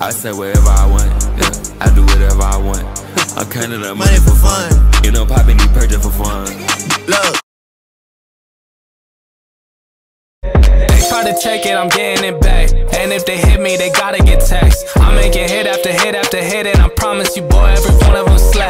I say wherever I want, yeah, I do whatever I want. I'm counting up money for fun. You know, poppin' these purchase for fun. Look. They try to check it, I'm getting it back. And if they hit me, they gotta get taxed. I'm making hit after hit after hit, and I promise you, boy, every one of them slap.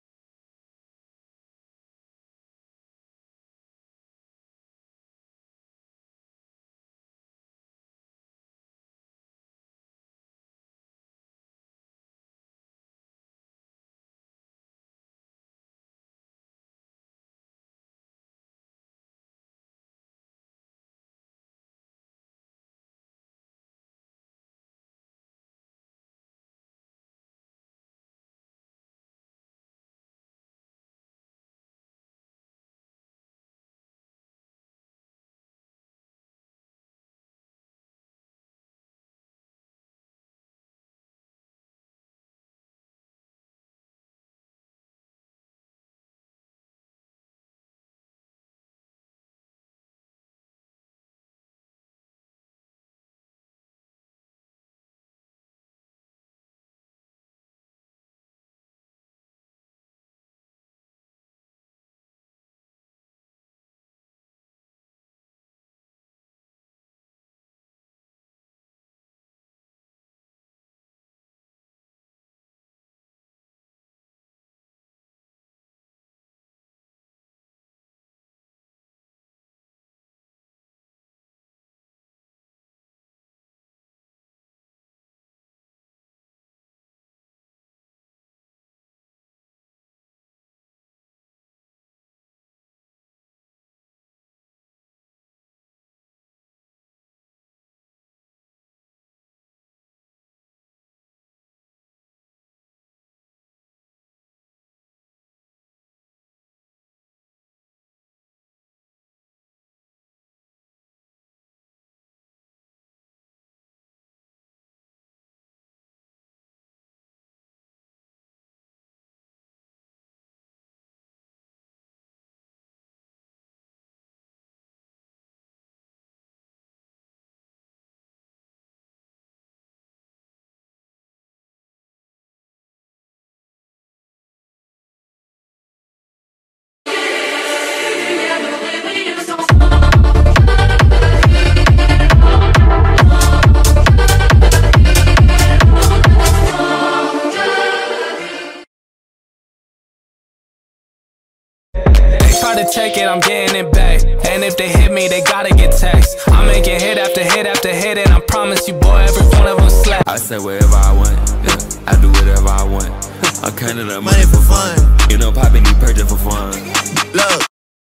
Try to check it, I'm getting it back. And if they hit me, they gotta get taxed. I'm making hit after hit after hit, and I promise you, boy, every one of them slap. I say wherever I want, yeah, I do whatever I want. I'm counting up money for fun. You know, poppin' these purchase for fun. Look.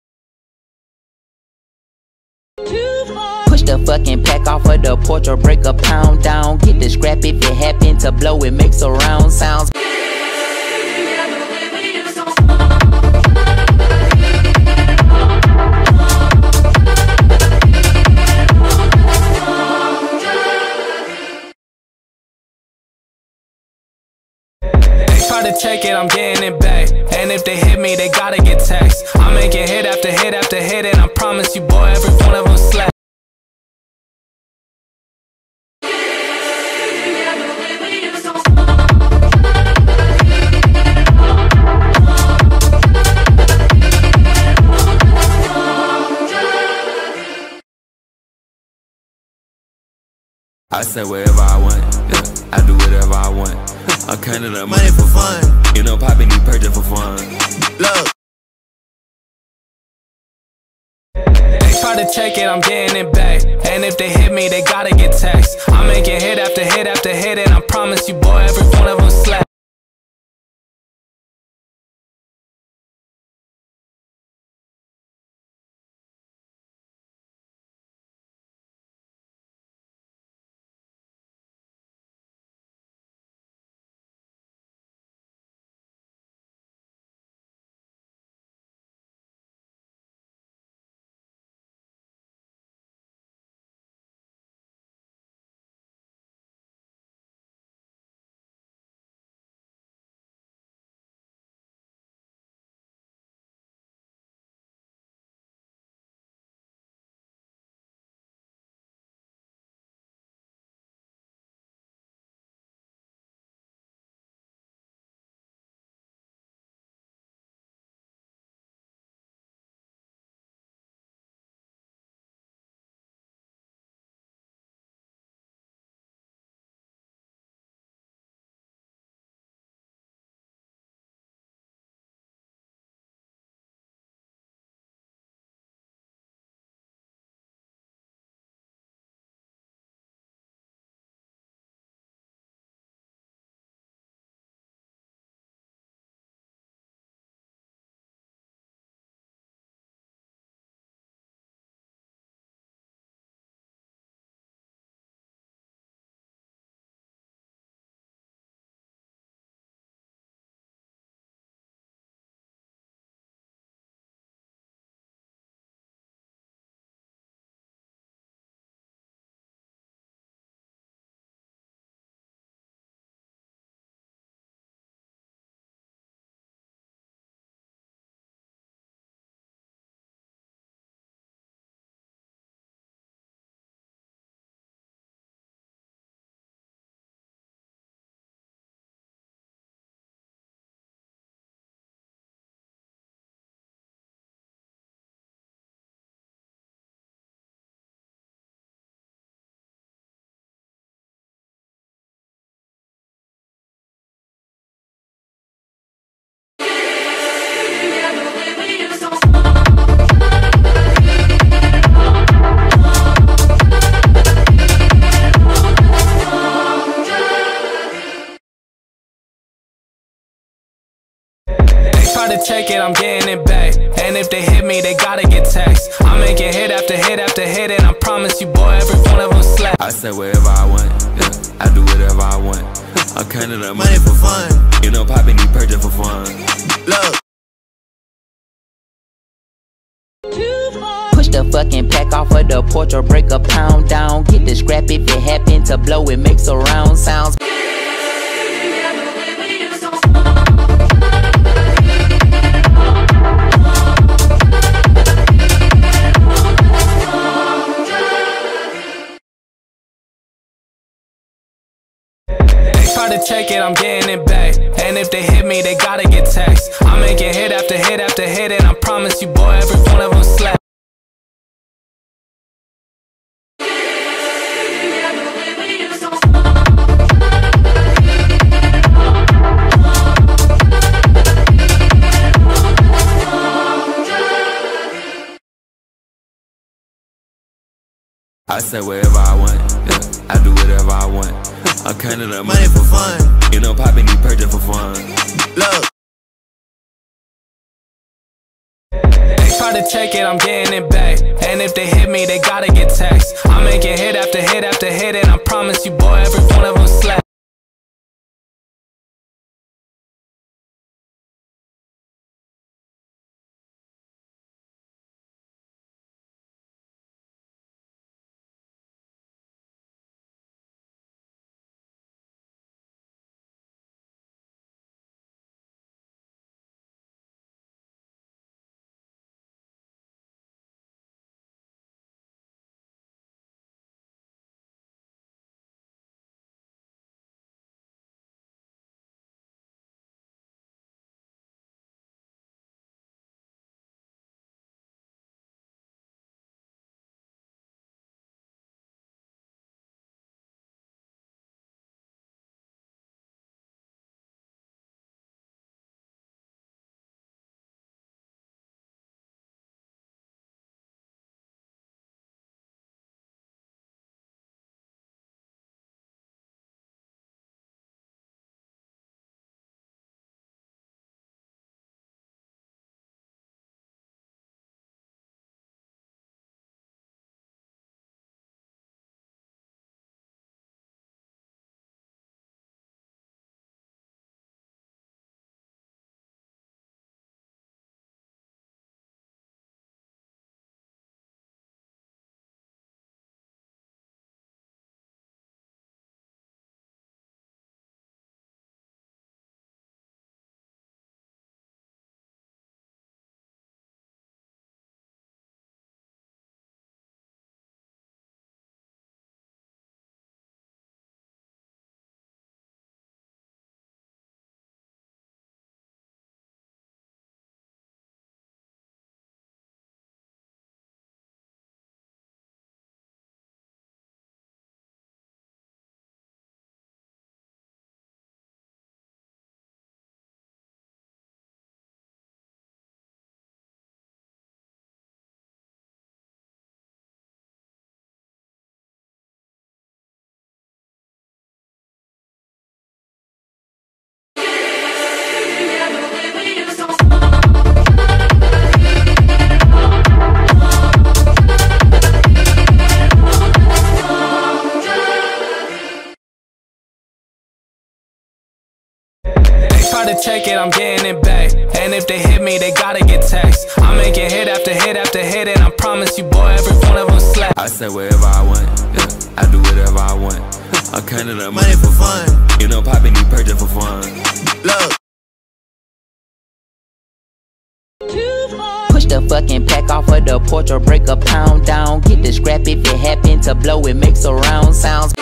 Push the fucking pack off of the porch or break a pound down. Get the scrap if it happen to blow, it makes a round sounds. Try to check it, I'm getting it back. And if they hit me, they gotta get taxed. I'm making hit after hit after hit, and I promise you, boy, every one of them slap. I say wherever I want, yeah, I do whatever I want. I'm counting up money for fun. You know, poppin' these purchase for fun. Look. They try to check it, I'm getting it back. And if they hit me, they gotta get taxed. I'm making hit after hit after hit, and I promise you, boy, every one of them slap. try to take it, I'm getting it back. And if they hit me, they gotta get taxed. I'm making hit after hit after hit, and I promise you, boy, every one of them slap. I say wherever I want, yeah, I do whatever I want. I'm counting up money for fun. You know, popping these purchase for fun. Look. Push the fucking pack off of the porch or break a pound down. Get the scrap if it happen to blow, it makes a round sounds. Try to take it, I'm getting it back. And if they hit me, they gotta get taxed. I'm making hit after hit after hit, and I promise you, boy, every one of them slap. I say wherever I want, yeah, I do whatever I want. I'm counting up money for fun. You know, popping these purchase for fun. Look. Try to take it, I'm getting it back. And if they hit me, they gotta get taxed. I'm making hit after hit after hit, and I promise you, boy, every one of them slap. Try to take it, I'm getting it back. And if they hit me, they gotta get taxed. I'm making hit after hit after hit, and I promise you, boy, every one of them slap. I say wherever I want, yeah, I do whatever I want. I'm counting up money for fun. You know, popping these purchase for fun. Look. Push the fucking pack off of the porch or break a pound down. Get the scrap if it happen to blow, it makes a round sounds.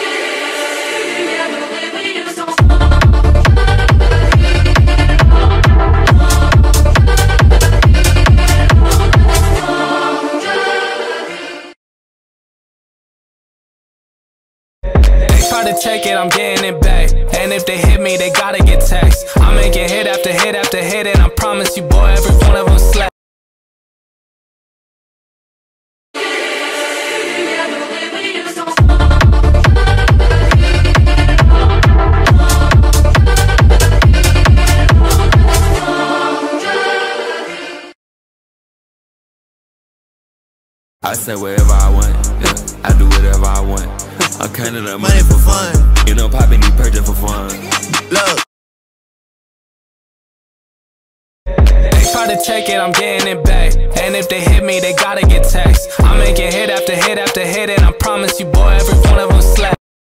Try to take it, I'm getting it back. And if they hit me, they gotta get taxed. I'm making hit after hit after hit, and I promise you, boy, every one of them slap. I say wherever I want, yeah, I do whatever I want. I'm counting up money for fun. You know, poppin' these purchase for fun. Look. They try to take it, I'm getting it back. And if they hit me, they gotta get taxed. I'm making hit after hit after hit, and I promise you, boy, every one of them slap.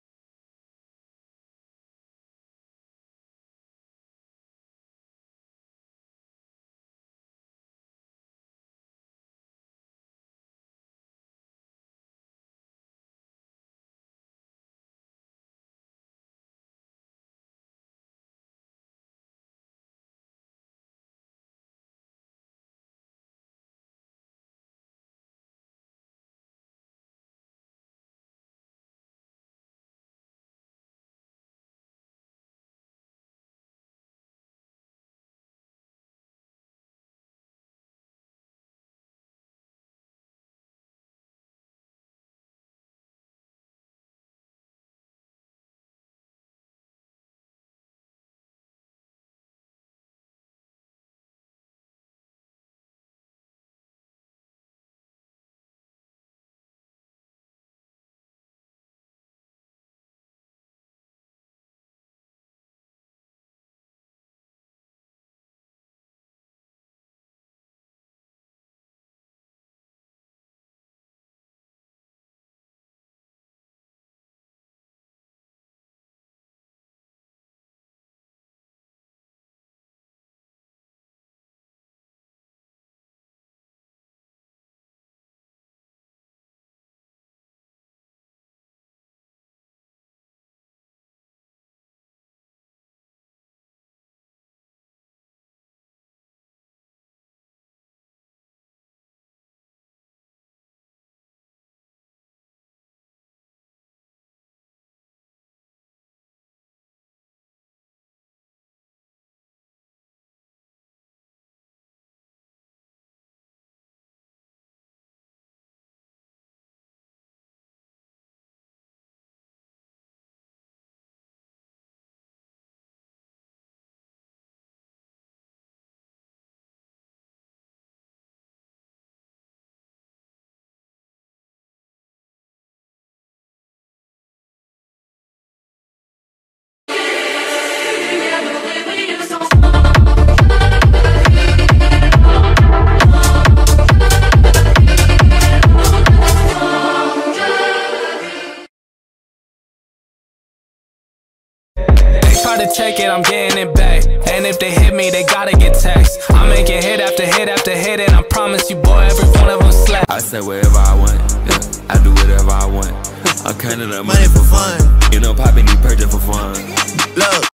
Try to take it, I'm getting it back. And if they hit me, they gotta get taxed. I'm making hit after hit after hit, and I promise you, boy, every one of them slap. I say wherever I want, yeah, I do whatever I want. I'm counting up money for fun. You know, poppin' these purchase for fun. Look.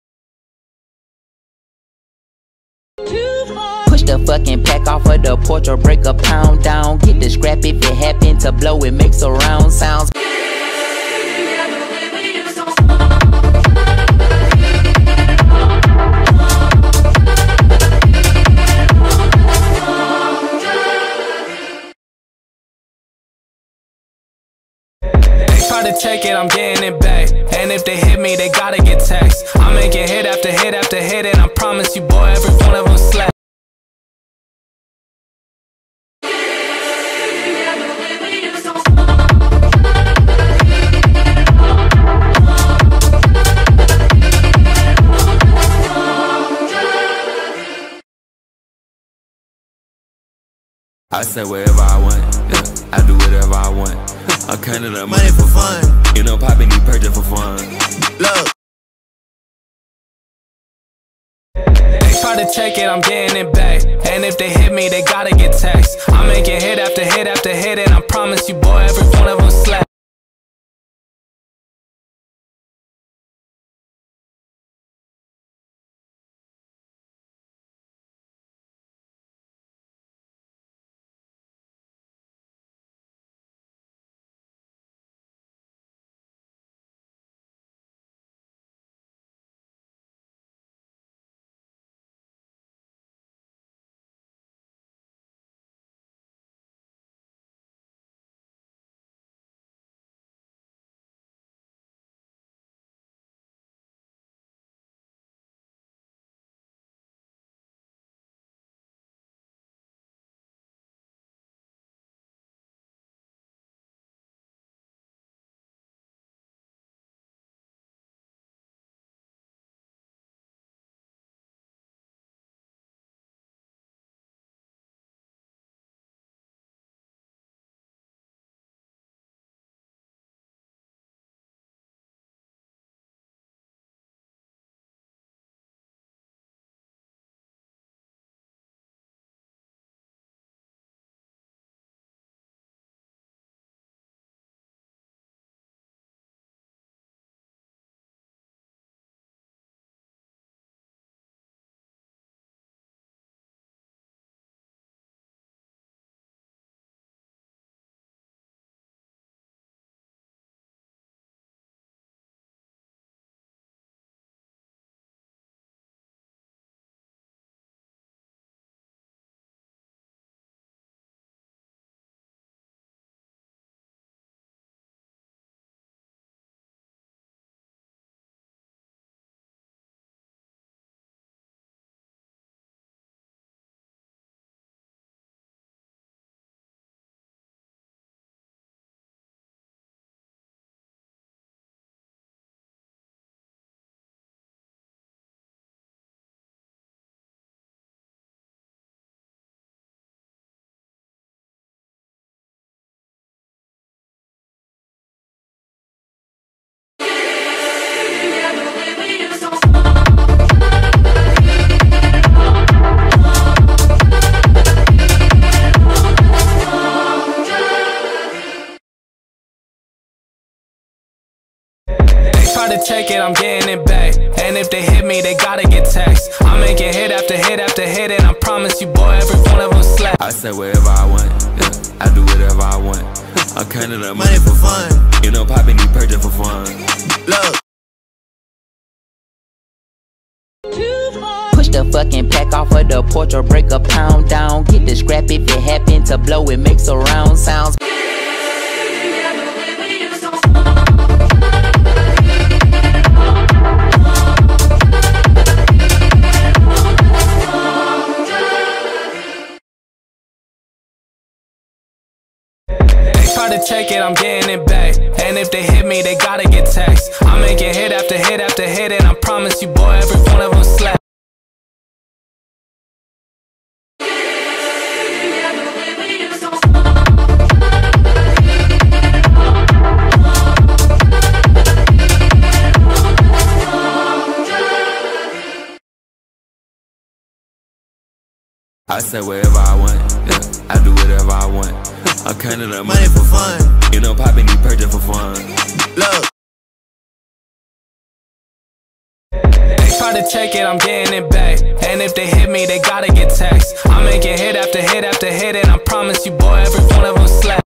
Push the fucking pack off of the porch or break a pound down. Get the scrap if it happen to blow, it makes a round sounds. Try to take it, I'm getting it back. And if they hit me, they gotta get taxed. I'm making hit after hit after hit, and I promise you, boy, every one of them slap. I say wherever I want, yeah, I do whatever I want. I'm counting up money for fun. You know, poppin' these purchase for fun. Look. Try to take it, I'm getting it back. And if they hit me, they gotta get taxed. I'm making hit after hit after hit, and I promise you, boy, every one of them slap. try to take it, I'm getting it back. And if they hit me, they gotta get taxed. I'm making hit after hit after hit, and I promise you, boy, every one of them slap. I say whatever I want, yeah. I do whatever I want. I'm counting up money for fun. You know, poppin' need purchase for fun. Look. Push the fucking pack off of the porch or break a pound down. Get the scrap if it happen to blow, it makes a round sounds. Try to take it, I'm getting it back. And if they hit me, they gotta get taxed. I'm making hit after hit after hit, and I promise you, boy, every one of them slap. I say whatever I want, yeah. I do whatever I want. I'm counting up money for fun. You know, poppin' need purchase for fun. Look. Try to take it, I'm getting it back. And if they hit me, they gotta get taxed. I'm making hit after hit after hit, and I promise you, boy, every one of them slap.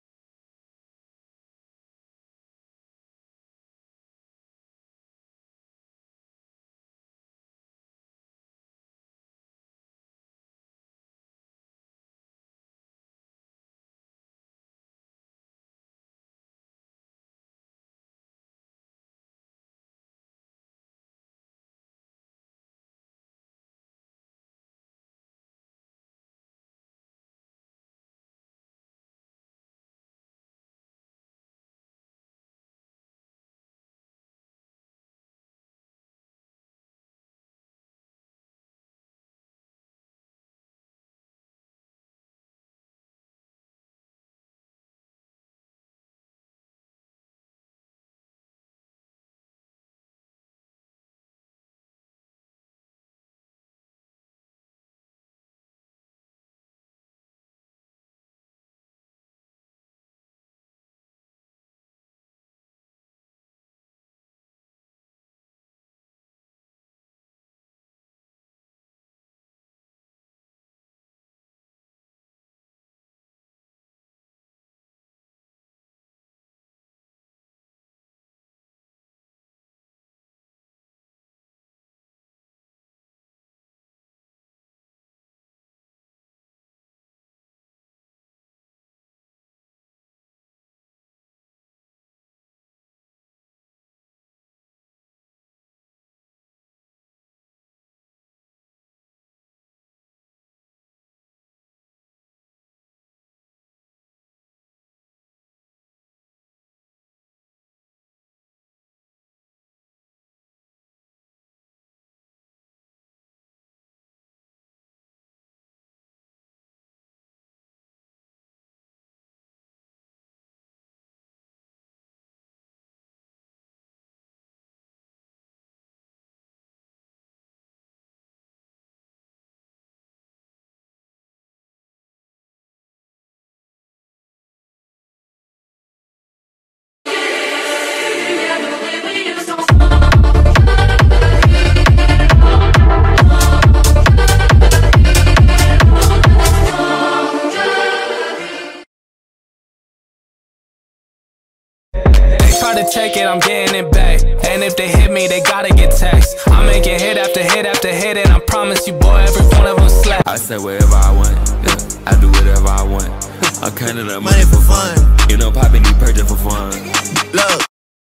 Try to take it, I'm getting it back. And if they hit me, they gotta get taxed. I'm making hit after hit after hit, and I promise you, boy, every one of them slap. I say whatever I want, yeah. I do whatever I want. I'm counting up money for fun. You know, poppin' need purchase for fun. Look.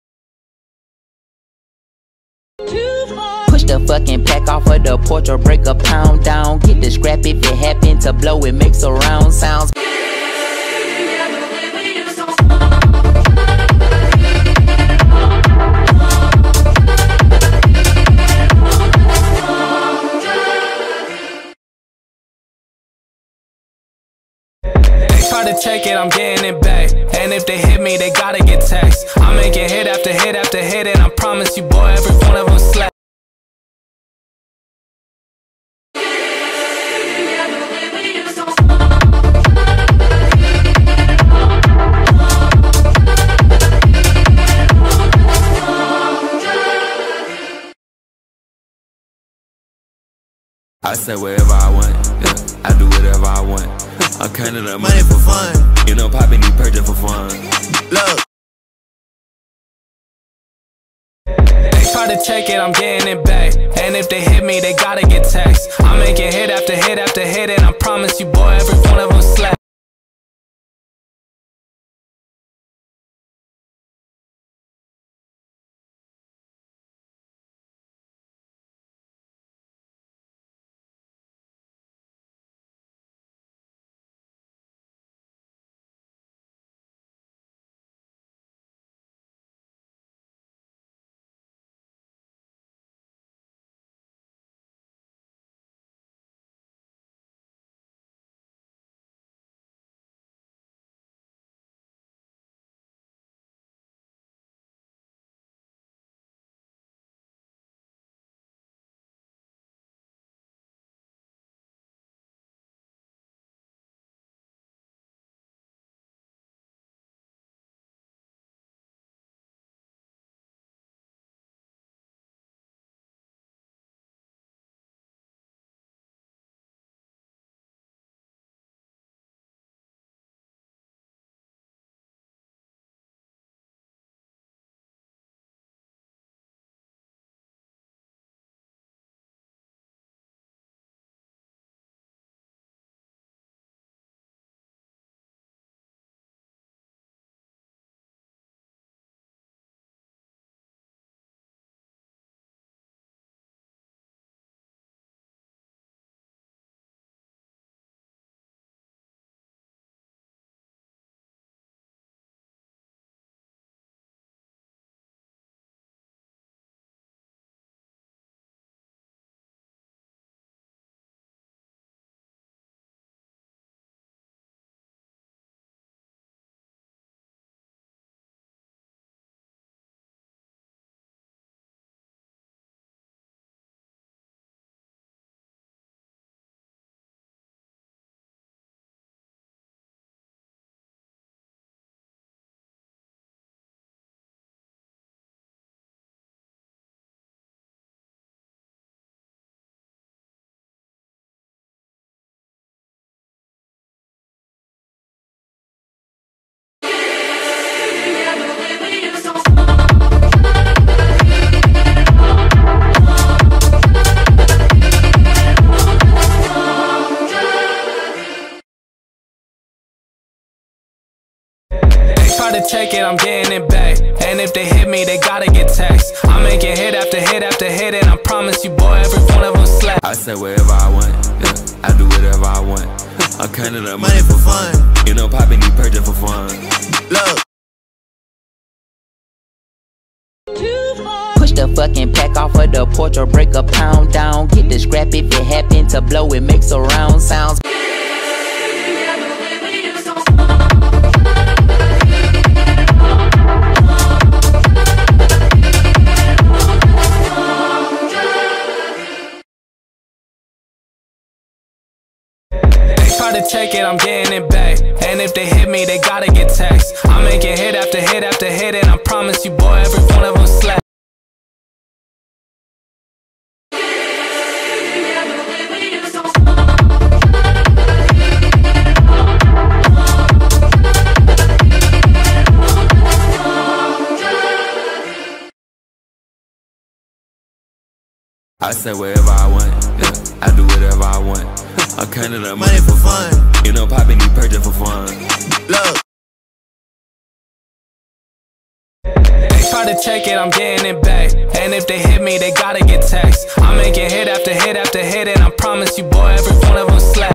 Push the fucking pack off of the porch or break a pound down. Get the scrap if it happen to blow, it makes a round sounds. Try to take it, I'm getting it back. And if they hit me, they gotta get taxed. I'm making hit after hit after hit, and I promise you, boy, every one of them slap. I say wherever I want, yeah, I do whatever I want. I'm counting up money for fun. You know, poppin' these purchase for fun. Look. They try to take it, I'm getting it back. And if they hit me, they gotta get taxed. I'm making hit after hit after hit, and I promise you, boy, every one of them slap. Try to take it, I'm getting it back. And if they hit me, they gotta get taxed. I'm making hit after hit after hit, and I promise you, boy, every one of them slap. I say wherever I want, yeah, I do whatever I want. I'm counting up money for fun. You know, poppin' these purchase for fun. Look. Push the fucking pack off of the porch or break a pound down. Get the scrap if it happen to blow, it makes a round sounds. Try to take it, I'm getting it back. And if they hit me, they gotta get taxed. I'm making hit after hit after hit, and I promise you, boy, every one of them slap. I say wherever I want, yeah, I do whatever I want. I'm counting up money for fun. You know, poppin' these purchase for fun. Look. Try to take it, I'm getting it back. And if they hit me, they gotta get taxed. I'm making hit after hit after hit, and I promise you, boy, every one of them slap.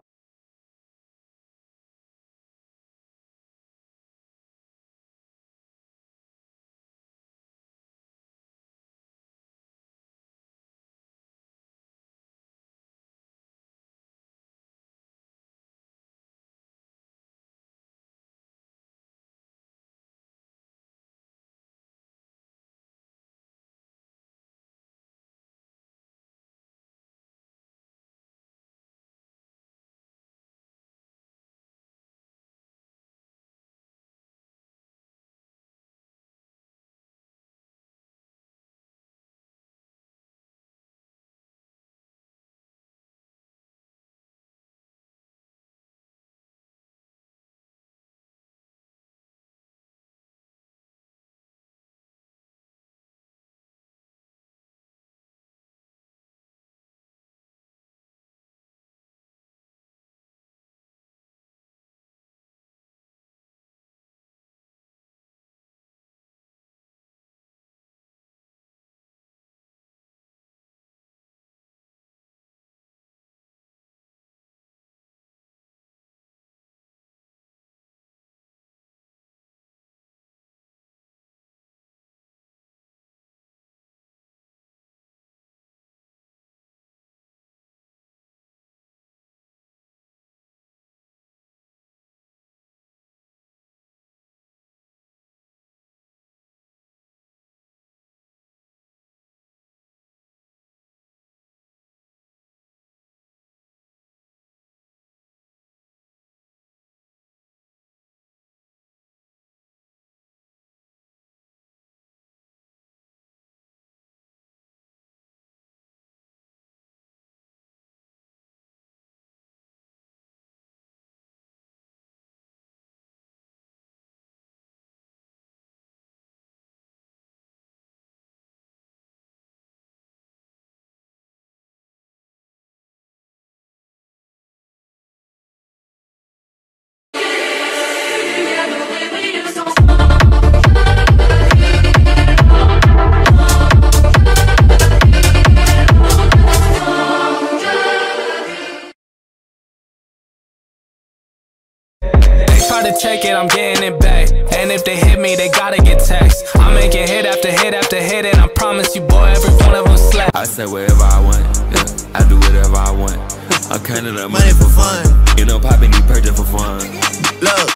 to take it, I'm getting it back. And if they hit me, they gotta get taxed. I'm making hit after hit after hit, and I promise you, boy, every one of them slap. I say whatever I want, yeah, I do whatever I want. I'm counting up money for fun. You know, poppin' need purchase for fun. Look.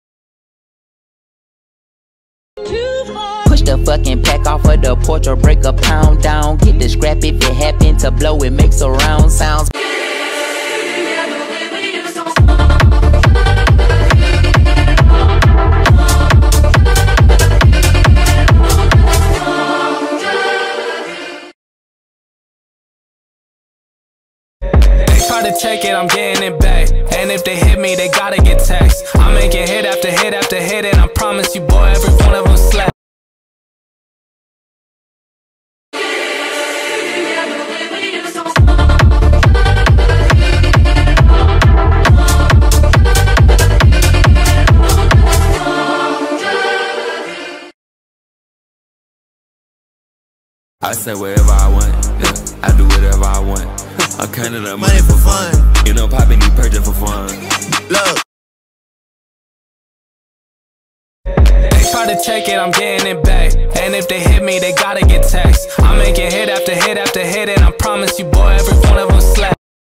Push the fucking pack off of the porch or break a pound down. Get the scrap if it happen to blow, it makes a round sounds. Try to take it, I'm getting it back. And if they hit me, they gotta get taxed. I'm making hit after hit after hit, and I promise you, boy, every one of them slap. I say whatever I want, yeah, I do whatever I want. I'm counting up money for fun. You know, poppin' need purchase for fun. Look. Try to take it, I'm getting it back. And if they hit me, they gotta get taxed. I'm making hit after hit after hit, and I promise you, boy, every one of them slap.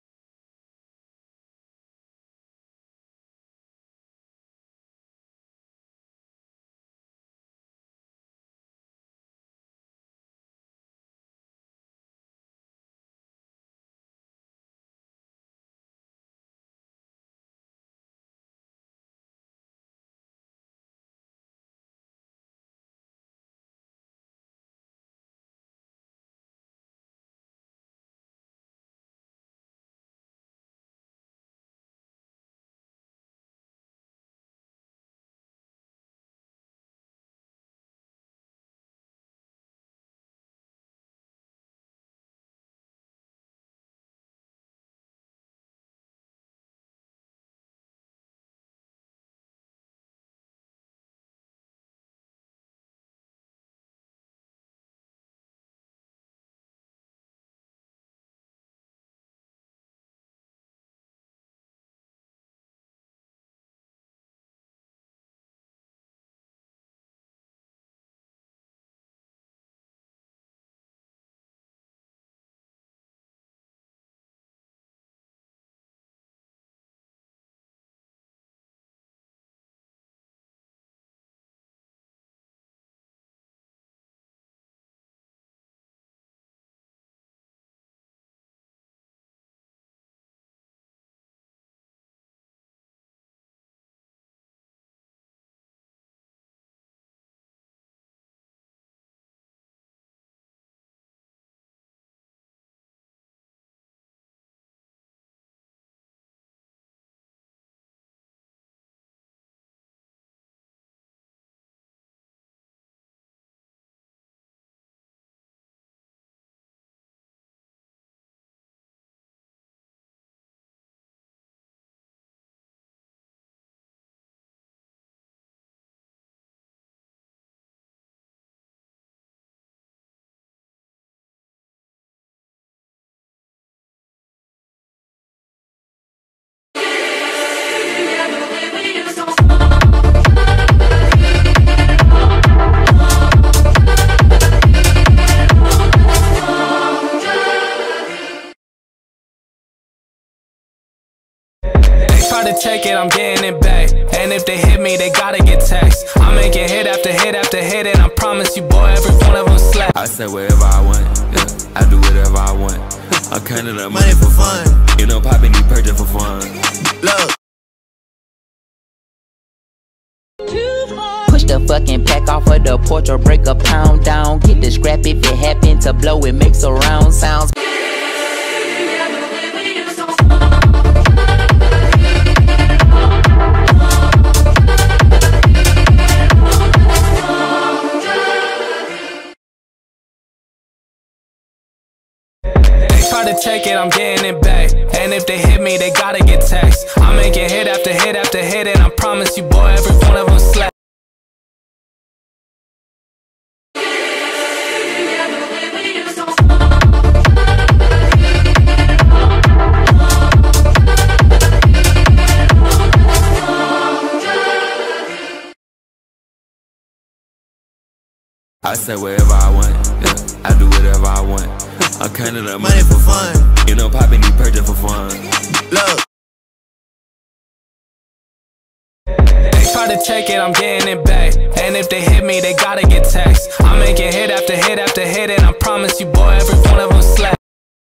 Try to take it, I'm getting it back. And if they hit me, they gotta get taxed. I'm making hit after hit after hit, and I promise you, boy, every one of them slap. I say whatever I want, yeah, I do whatever I want. I'm counting up money for fun. You know, poppin' need purchase for fun. Look. Push the fucking pack off of the porch or break a pound down. Get the scrap if it happen to blow, it makes a round sounds. Try to take it, I'm getting it back. And if they hit me, they gotta get taxed. I'm making hit after hit after hit, and I promise you, boy, every one of them slap. say wherever I want, yeah, I do whatever I want. I'm counting up money for fun. You know, poppin' these purchase for fun. Look. They try to take it, I'm getting it back. And if they hit me, they gotta get taxed. I'm making hit after hit after hit, and I promise you, boy, every one of them slap.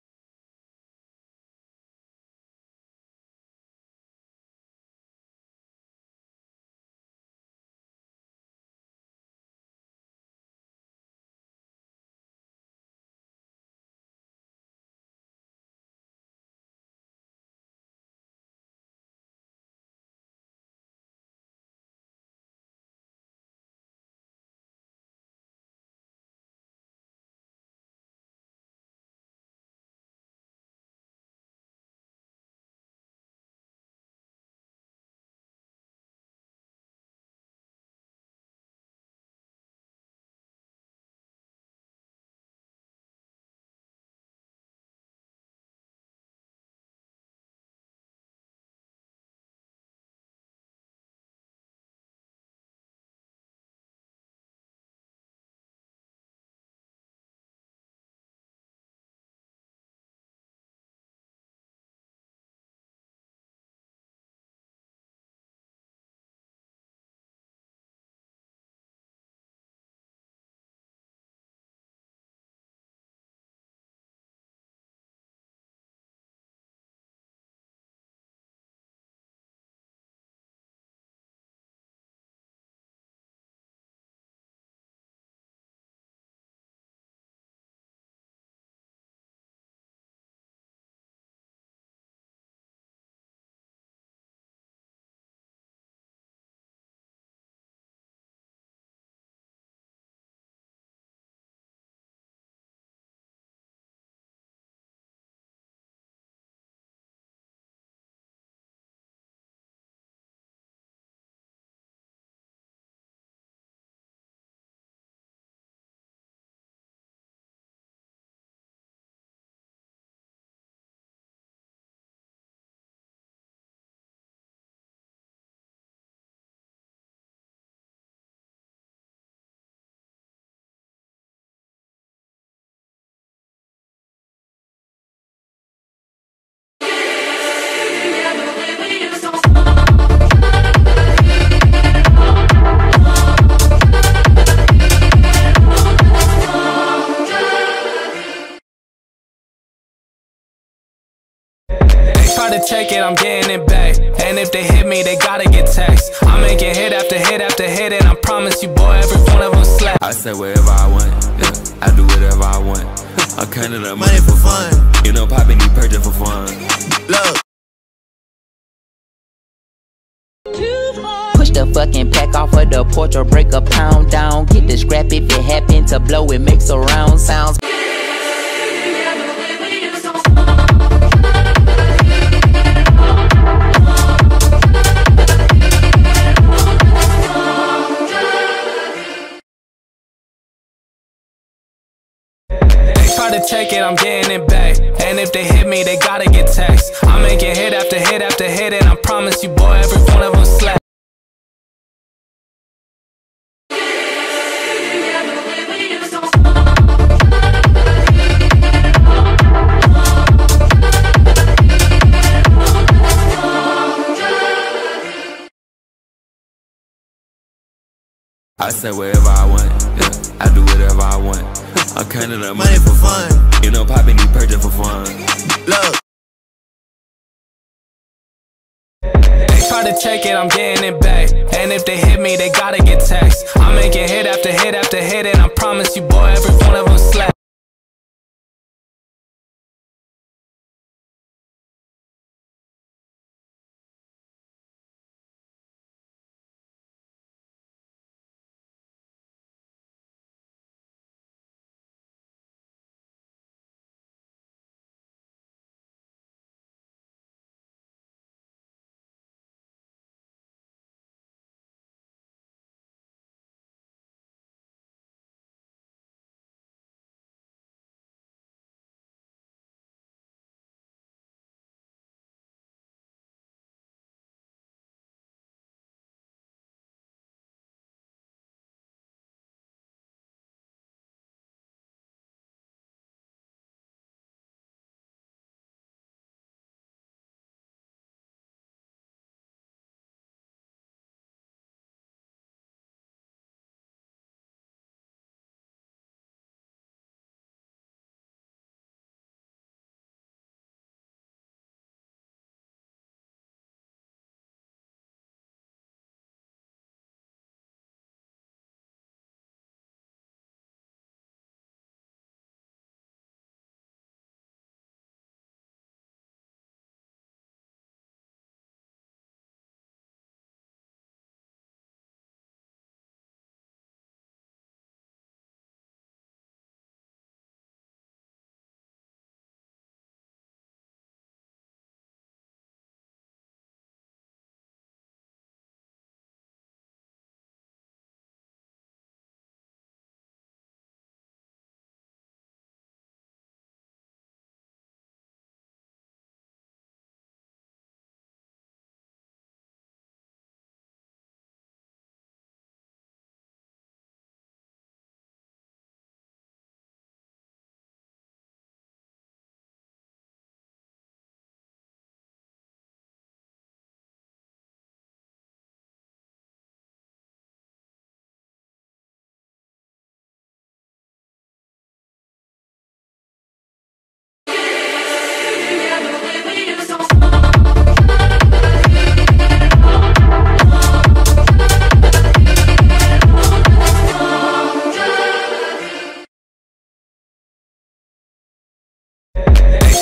Try to take it, I'm getting it back. And if they hit me, they gotta get taxed. I'm making hit after hit after hit, and I promise you, boy, every one of them slap. I say wherever I want, yeah, I do whatever I want. I'm counting up money for fun. You know, poppin' these purchase for fun. Look. Push the fucking pack off of the porch or break a pound down. Get the scrap if it happen to blow, it makes a round sounds. Try to take it, I'm getting it back. And if they hit me, they gotta get taxed. I'm making hit after hit after hit, and I promise you, boy, every one of them slap. I say wherever I want, yeah, I do whatever I want. I'm counting up money for fun. You know, poppin' these purchase for fun. Look. Try to take it, I'm getting it back. And if they hit me, they gotta get taxed. I'm making hit after hit after hit, and I promise you, boy, every one of them slap.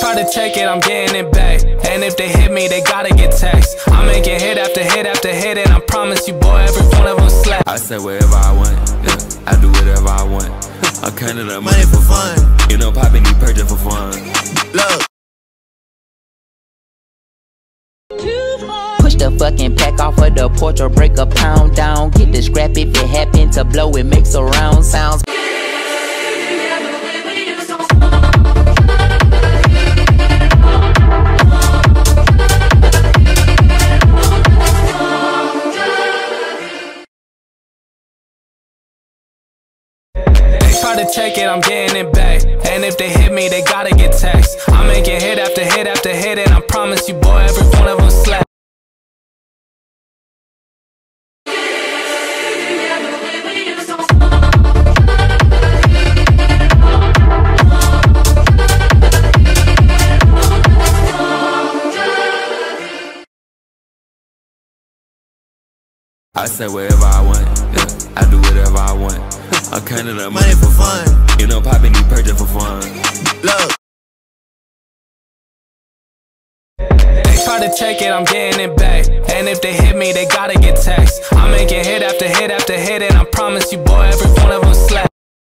try to take it, I'm getting it back. And if they hit me, they gotta get taxed. I'm making hit after hit after hit, and I promise you, boy, every one of them slap. I say wherever I want, yeah, I do whatever I want. I'm counting up money for fun. You know, popping these purchase for fun. Look. Push the fucking pack off of the porch or break a pound down. Get the scrap if it happen to blow, it makes a round sounds. Try to take it, I'm getting it back. And if they hit me, they gotta get taxed. I'm making hit after hit after hit, and I promise you, boy, every one of them slap. I say wherever I want, yeah, I do whatever I want. I'm counting up money for fun. You know, popping these purchase for fun. Look. Try to take it, I'm getting it back. And if they hit me, they gotta get taxed. I'm making hit after hit after hit, and I promise you, boy, every one of them slap.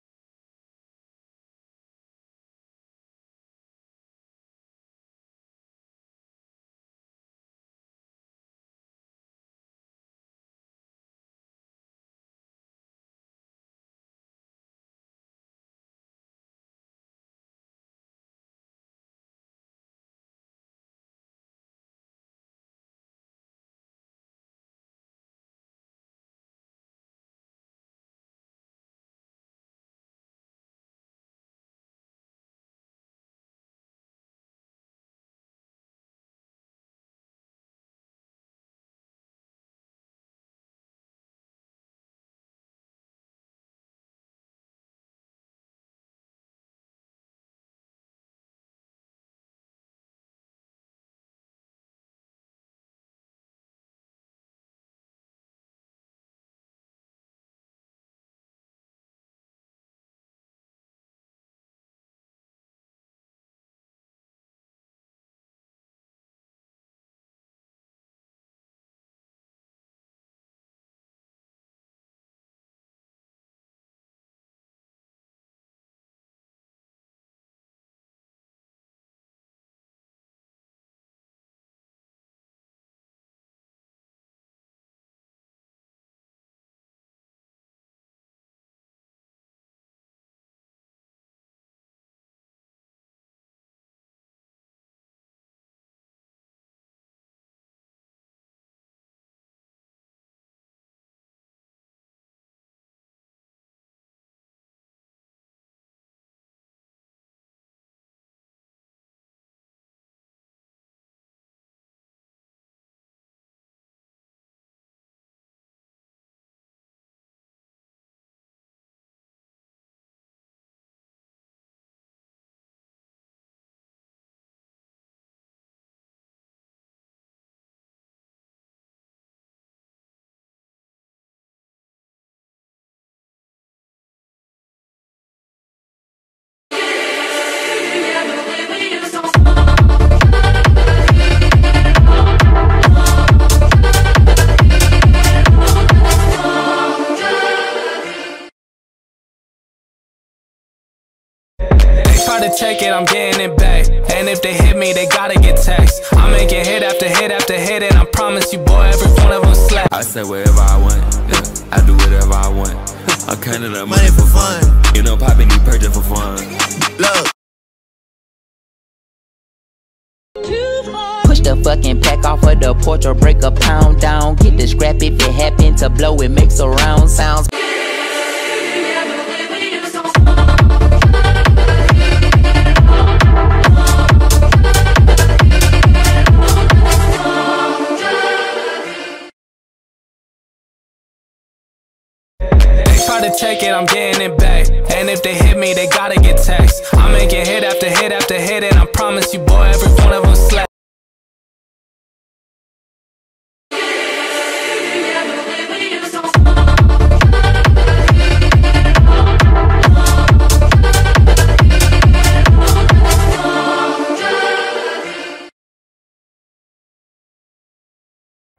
Try to take it, I'm getting it back. And if they hit me, they gotta get taxed. I'm making hit after hit after hit, and I promise you, boy, every one of them slap. I say wherever I want, yeah, I do whatever I want. I'm counting up money for fun. You know, popping these purchase for fun. Look. Push the fucking pack off of the porch or break a pound down. Get the scrap if it happen to blow, it makes a round sounds. Try to take it, I'm getting it back. And if they hit me, they gotta get taxed. I'm making hit after hit after hit, and I promise you, boy, every one of them slap.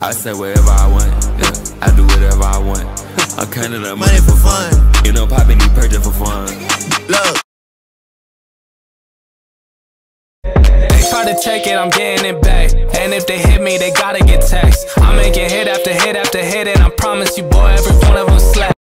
I say wherever I want, yeah, I do whatever I want. I'm counting up money for fun. You know, poppin' these purchase for fun. Look. They try to take it, I'm getting it back. And if they hit me, they gotta get taxed. I'm making hit after hit after hit, and I promise you, boy, every one of them slap.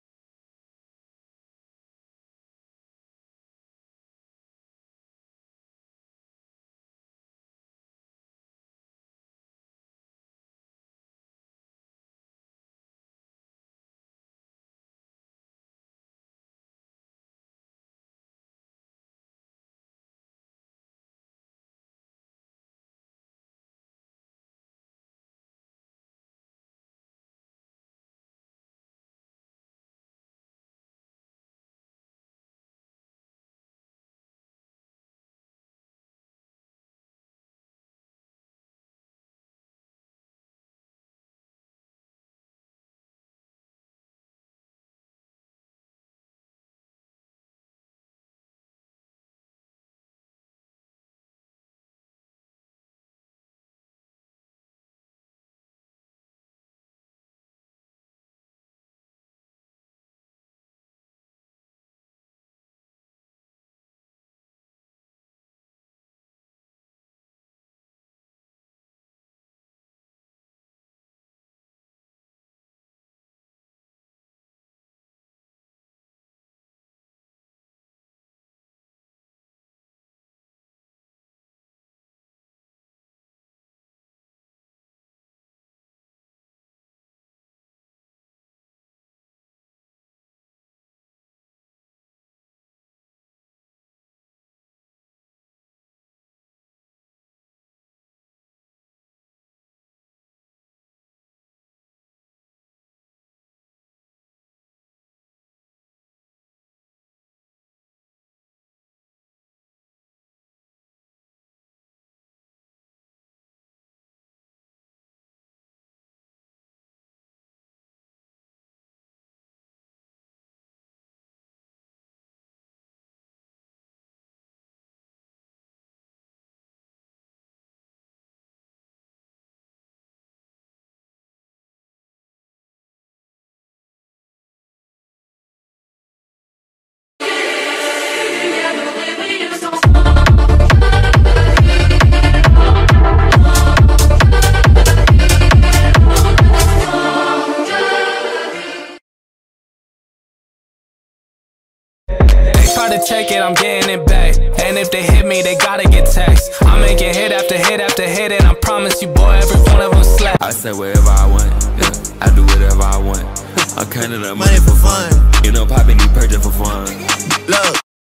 Try to take it, I'm getting it back. And if they hit me, they gotta get taxed. I'm making hit after hit after hit, and I promise you, boy, every one of them slap. I say wherever I want, yeah, I do whatever I want. I'm counting up money for fun. You know, poppin' these purchase for fun. Look.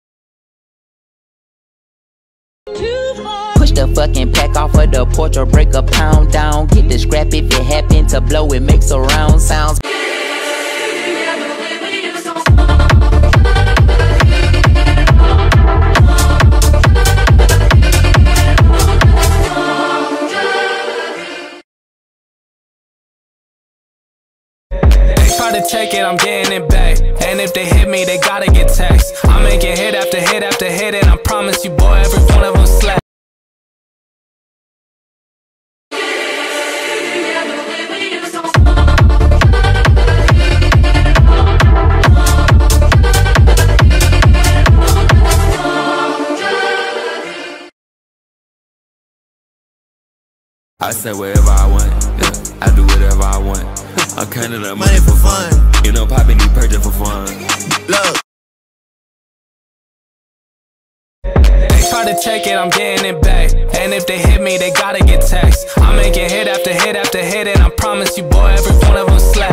Push the fucking pack off of the porch or break a pound down. Get the scrap if it happen to blow, it makes a round sounds. Try to take it, I'm getting it back. And if they hit me, they gotta get taxed. I'm making hit after hit after hit, and I promise you, boy, every one of them slap. I say wherever I want, yeah, I do whatever I want. I'm counting up money for fun. You know, poppin' these purchase for fun. Look. Try to take it, I'm getting it back. And if they hit me, they gotta get taxed. I'm making hit after hit after hit, and I promise you, boy, every one of them slap.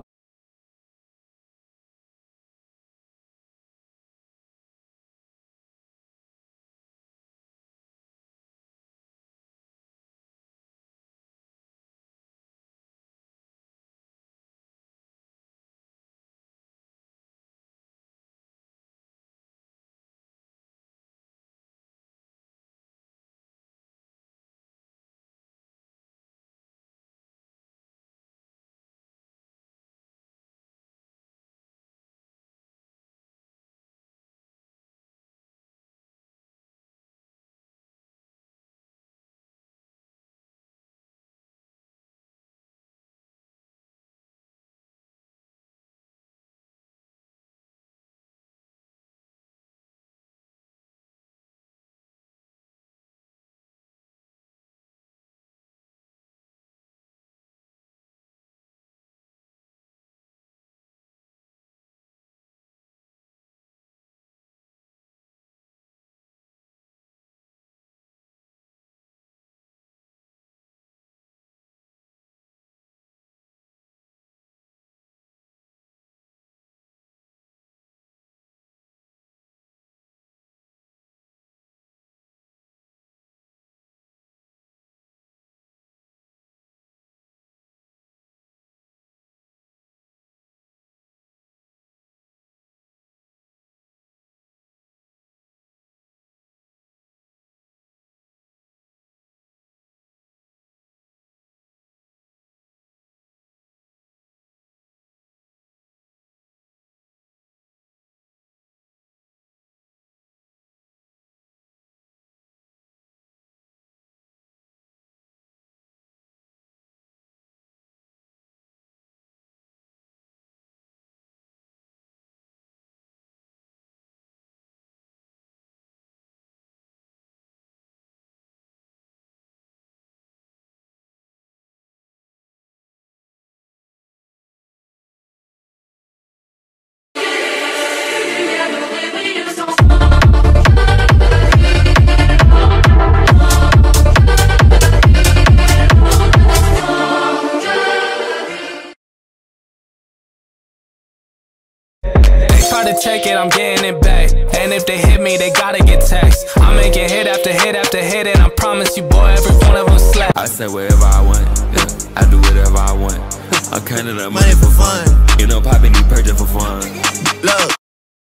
I'm getting it back. And if they hit me, they gotta get taxed. I'm making hit after hit after hit, and I promise you, boy, every one of them slap. I say whatever I want, yeah. I do whatever I want. I'm counting up money for fun. You know, Poppy need purchase for fun. Look.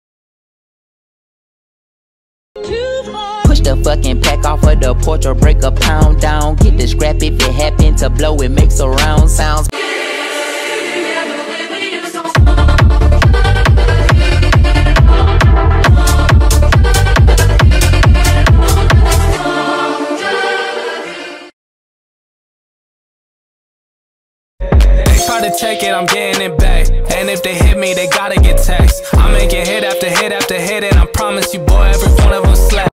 Push the fucking pack off of the porch or break a pound down. Get the scrap if it happen to blow, it makes a round sounds. Try to check it, I'm getting it back. And if they hit me, they gotta get taxed. I'm making hit after hit after hit, and I promise you, boy, every one of them slap.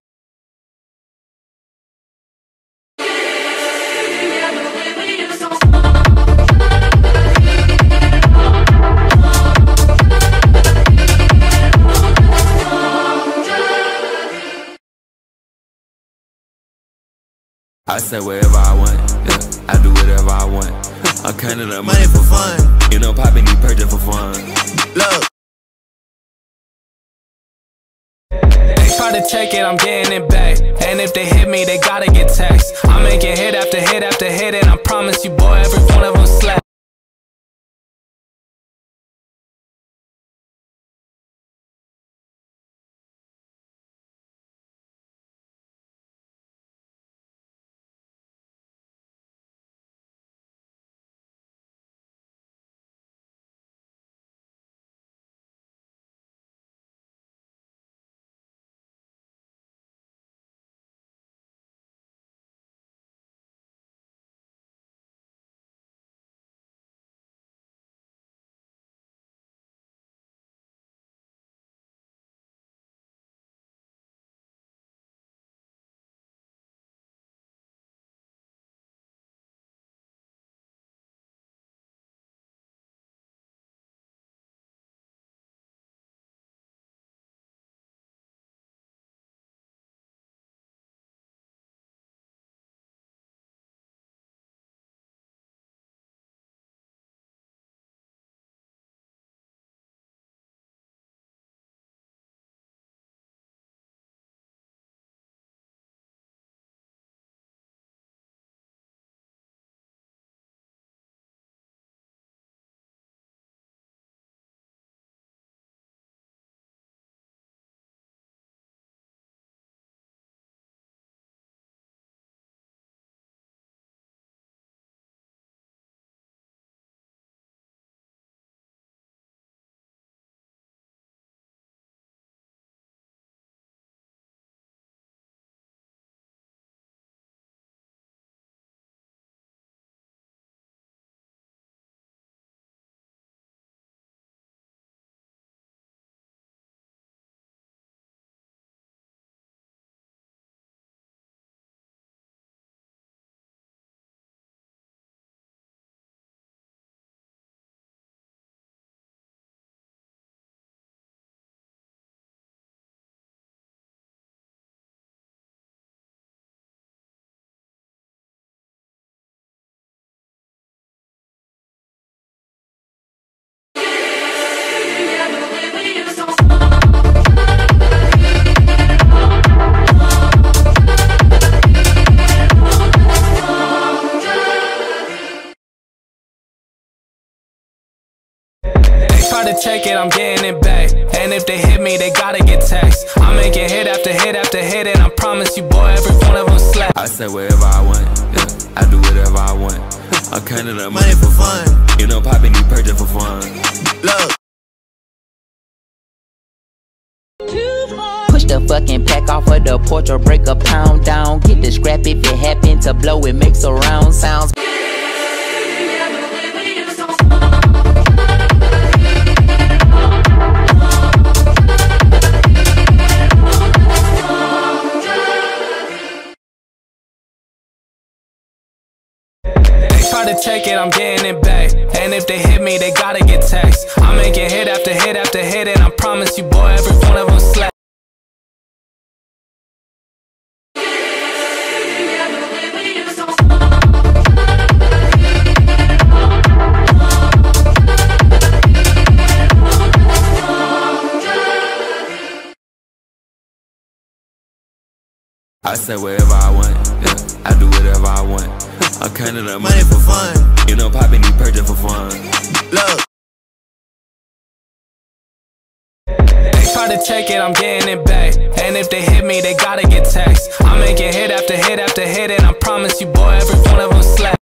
I say whatever I want, yeah. I do whatever I want. I'm counting up money for fun. You know, Poppy need purchase for fun. Look. Try to check it, I'm getting it back. And if they hit me, they gotta get taxed. I'm making hit after hit after hit, and I promise you, boy, every one of them slap. Try to check it, I'm getting it back. And if they hit me, they gotta get taxed. I'm making hit after hit after hit, and I promise you, boy, every one of them slap. I say whatever I want, yeah. I do whatever I want. I'm counting up money for fun. You know, Poppy need purchase for fun. Look. Push the fucking pack off of the porch or break a pound down. Get the scrap if it happen to blow, it makes a round sounds. Try to check it, I'm getting it back. And if they hit me, they gotta get taxed. I'm making hit after hit after hit, and I promise you, boy, every one of them slap. I say wherever I want, yeah, I do whatever I want. I'm counting up money for fun. You know, poppin' these purchase for fun. Look. They try to check it, I'm getting it back. And if they hit me, they gotta get taxed. I'm making hit after hit after hit, and I promise you, boy, every one of them slap.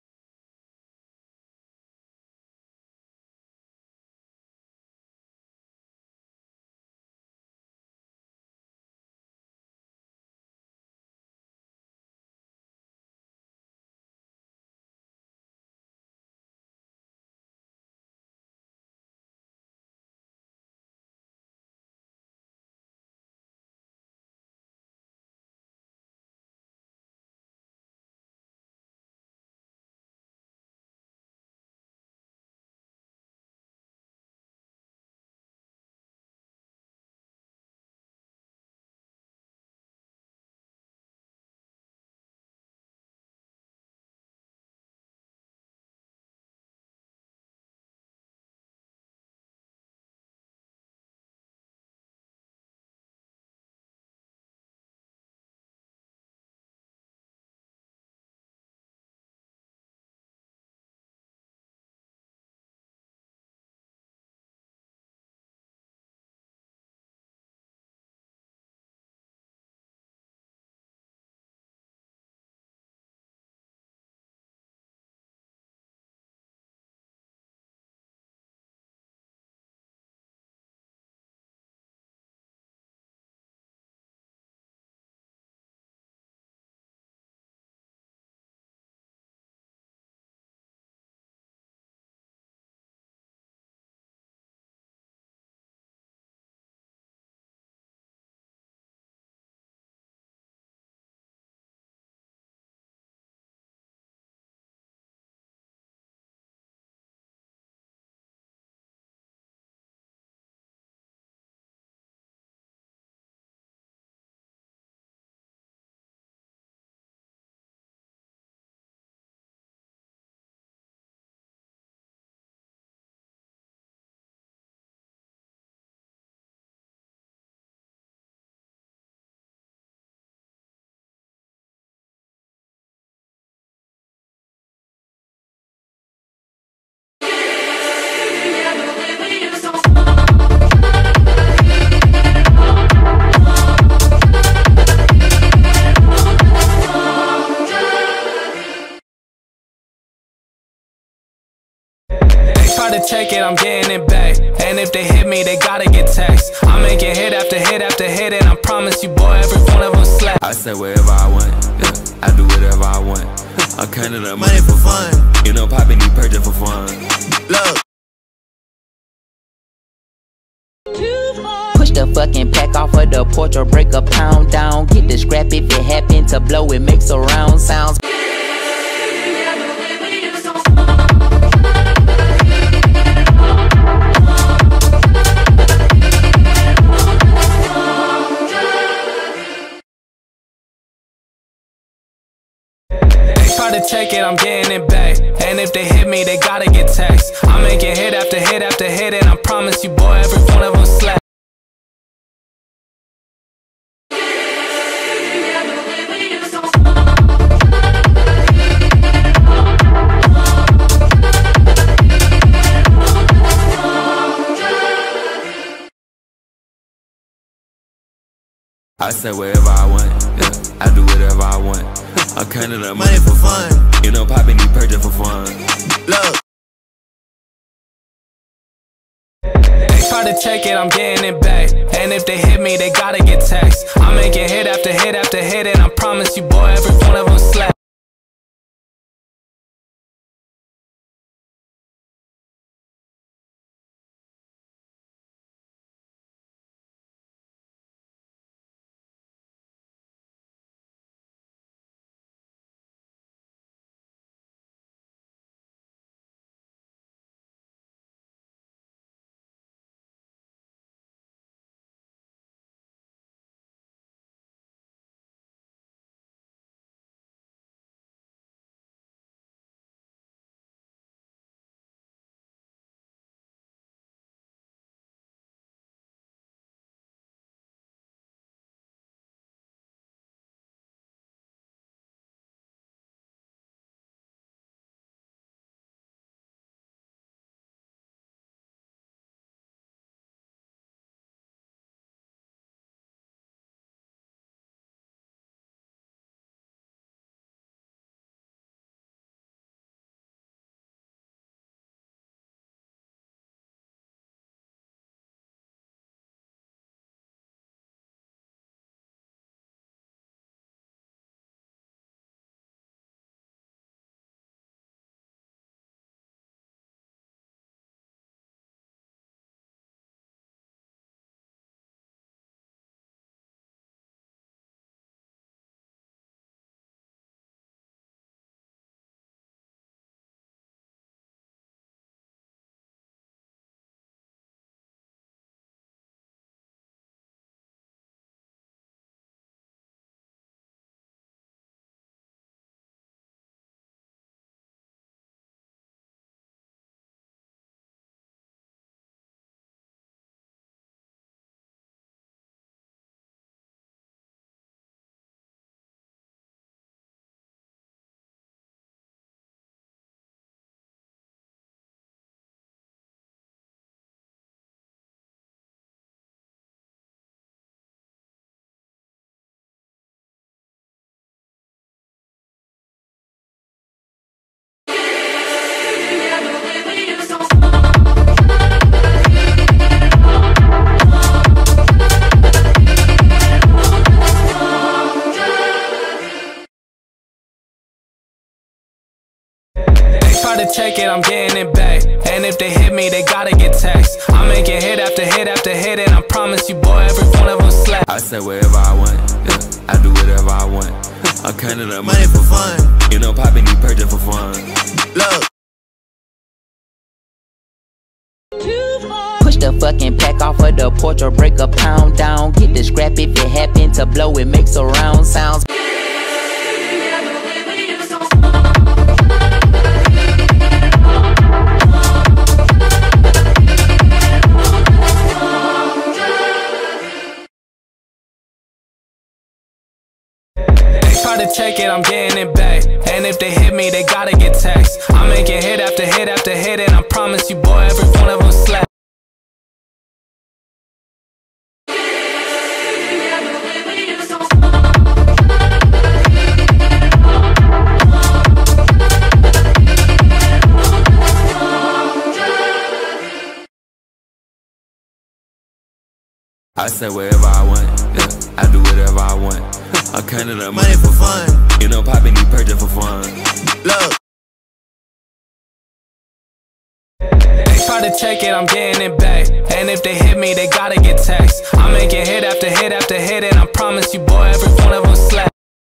Try to check it, I'm getting it back. And if they hit me, they gotta get taxed. I'm making hit after hit after hit, and I promise you, boy, every one of them slap. I say wherever I want, yeah, I do whatever I want. I'm counting up money for fun. You know, poppin' these purchase for fun. Look. Push the fucking pack off of the porch or break a pound down. Get the scrap if it happen to blow, it makes a round sounds. Try to check it, I'm getting it back. And if they hit me, they gotta get taxed. I'm making hit after hit after hit, and I promise you, boy, every one of them slap. I say wherever I want, yeah, I do whatever I want. I'm counting up money for fun. You know, poppin' these purchase for fun. Look. They try to check it, I'm getting it back. And if they hit me, they gotta get taxed. I'm making hit after hit after hit, and I promise you, boy, every one of them slap. try to check it, I'm getting it back. And if they hit me, they gotta get taxed. I'm making hit after hit after hit, and I promise you, boy, every one of them slap. I say whatever I want, yeah, I do whatever I want. I'm counting up money for fun. You know, poppin' need purchase for fun. Look. Push the fucking pack off of the porch or break a pound down. Get the scrap if it happen to blow, it makes a round sounds. Try to check it, I'm getting it back. And if they hit me, they gotta get taxed. I'm making hit after hit after hit, and I promise you, boy, every one of them slap. I say whatever I want, yeah, I do whatever I want. I'm counting up money for fun. You know, poppin' need purchase for fun. Look. Try to check it, I'm getting it back. And if they hit me, they gotta get taxed. I'm making hit after hit after hit, and I promise you, boy, every one of them slap.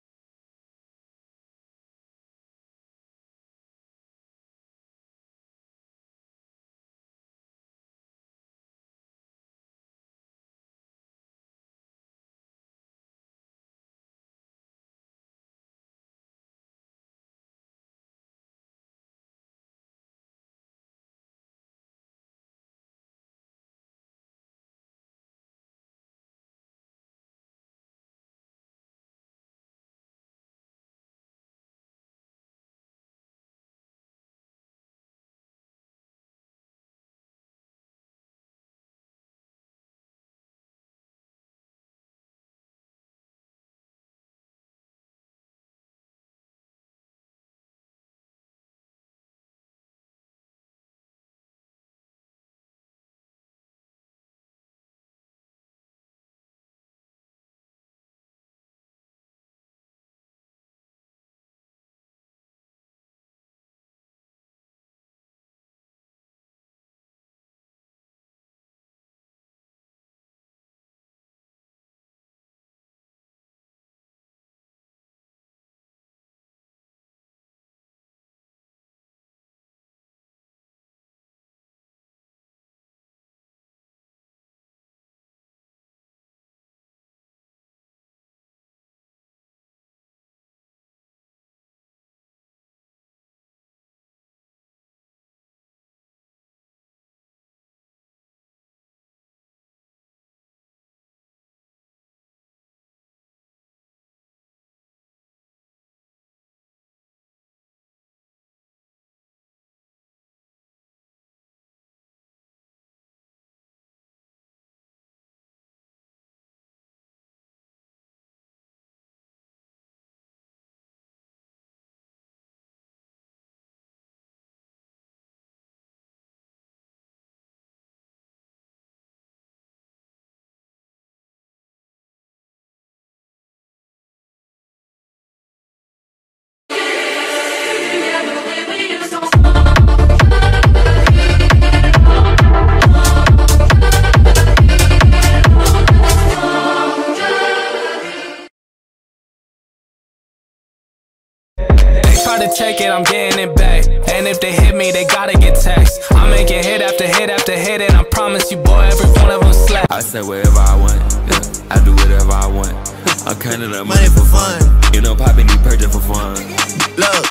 Try to check it, I'm getting it back. And if they hit me, they gotta get taxed. I'm making hit after hit after hit, and I promise you, boy, every one of them slap. I say whatever I want, yeah, I do whatever I want. I'm counting up money for fun. You know, poppin' need purchase for fun. Look.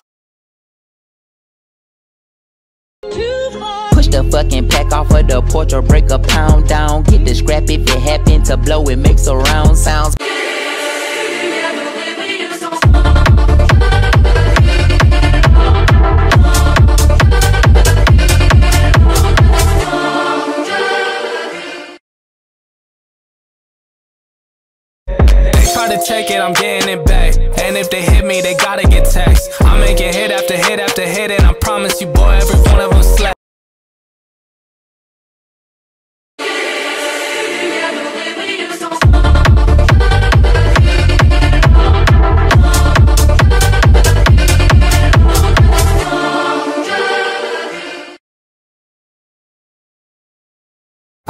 Push the fucking pack off of the porch or break a pound down. Get the scrap if it happen to blow, it makes a round sounds. Try to check it, I'm getting it back. And if they hit me, they gotta get taxed. I'm making hit after hit after hit, and I promise you, boy, every one of them slap.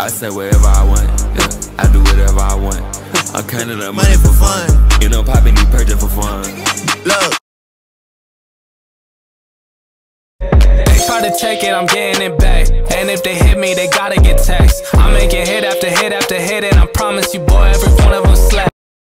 I say wherever I want, yeah, I do whatever I want. I'm counting up money for fun. You know, poppin' these purchase for fun. Look. They try to take it, I'm getting it back. And if they hit me, they gotta get taxed. I'm making hit after hit after hit, and I promise you, boy, every one of them slap.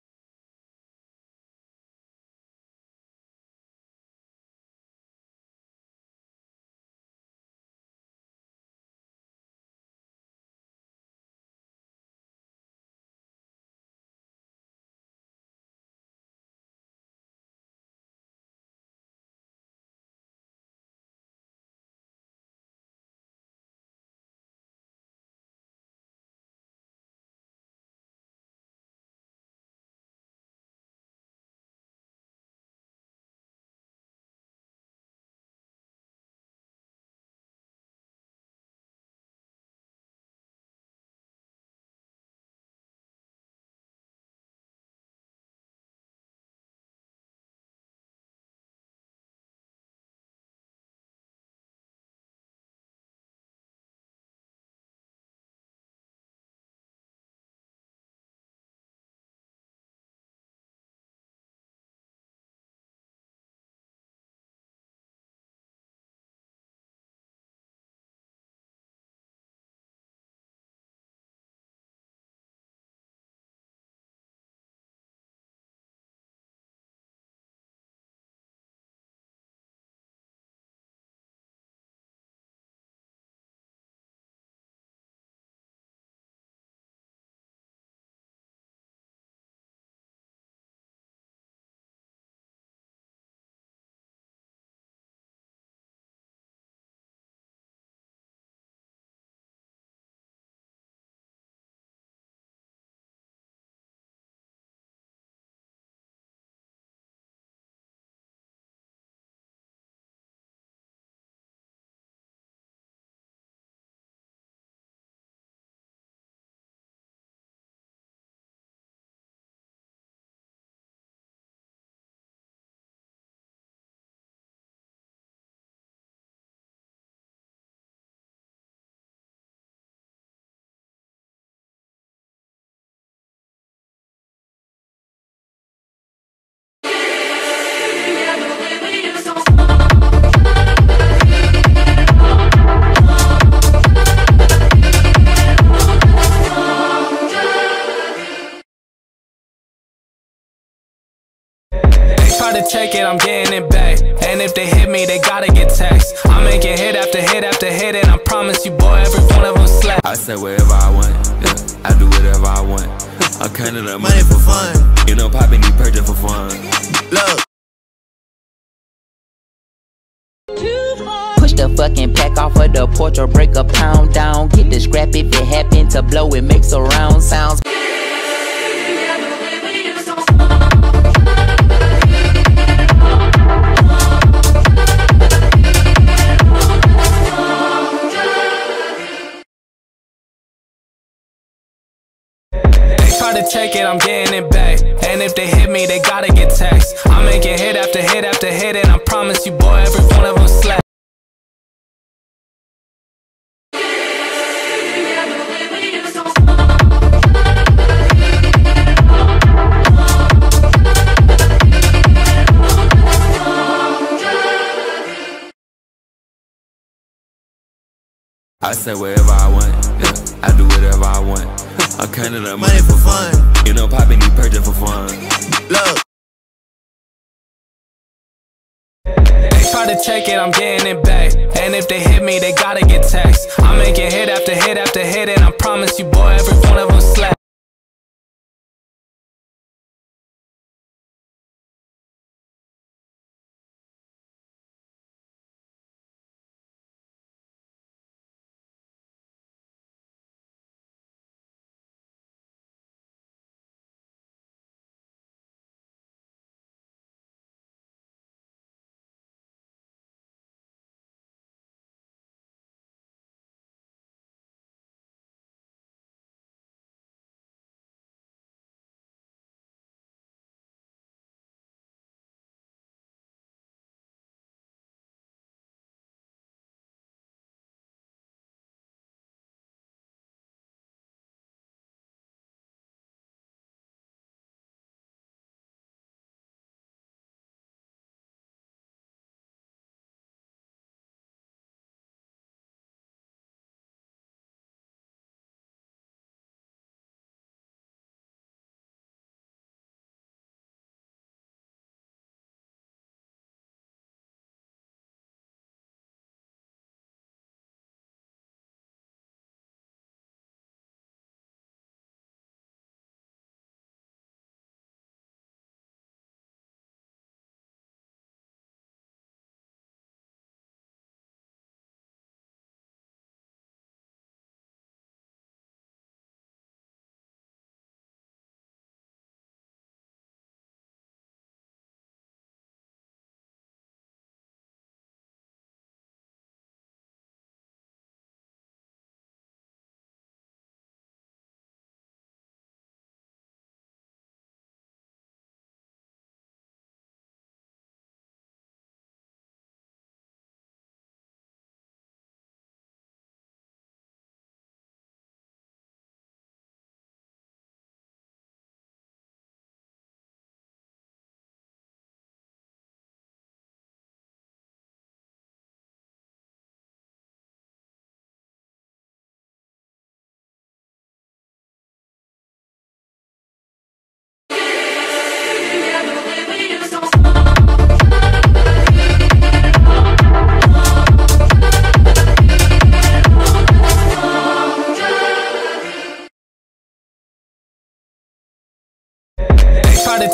Try to take it, I'm getting it back. And if they hit me, they gotta get taxed. I'm making hit after hit after hit, and I promise you, boy, every one of them slap. I say wherever I want, yeah, I do whatever I want. I'm counting up money for fun. You know, poppin' these purchase for fun. Look. Push the fucking pack off of the porch or break a pound down. Get the scrap if it happen to blow, it makes a round sounds. Try to take it, I'm getting it back. And if they hit me, they gotta get taxed. I'm making hit after hit after hit, and I promise you, boy, every one of them slap. I say wherever I want, yeah, I do whatever I want. I'm counting up money for fun. You know, poppin' these purchase for fun. Look. They try to take it, I'm getting it back. And if they hit me, they gotta get taxed. I'm making hit after hit after hit, and I promise you, boy, every one of them slap.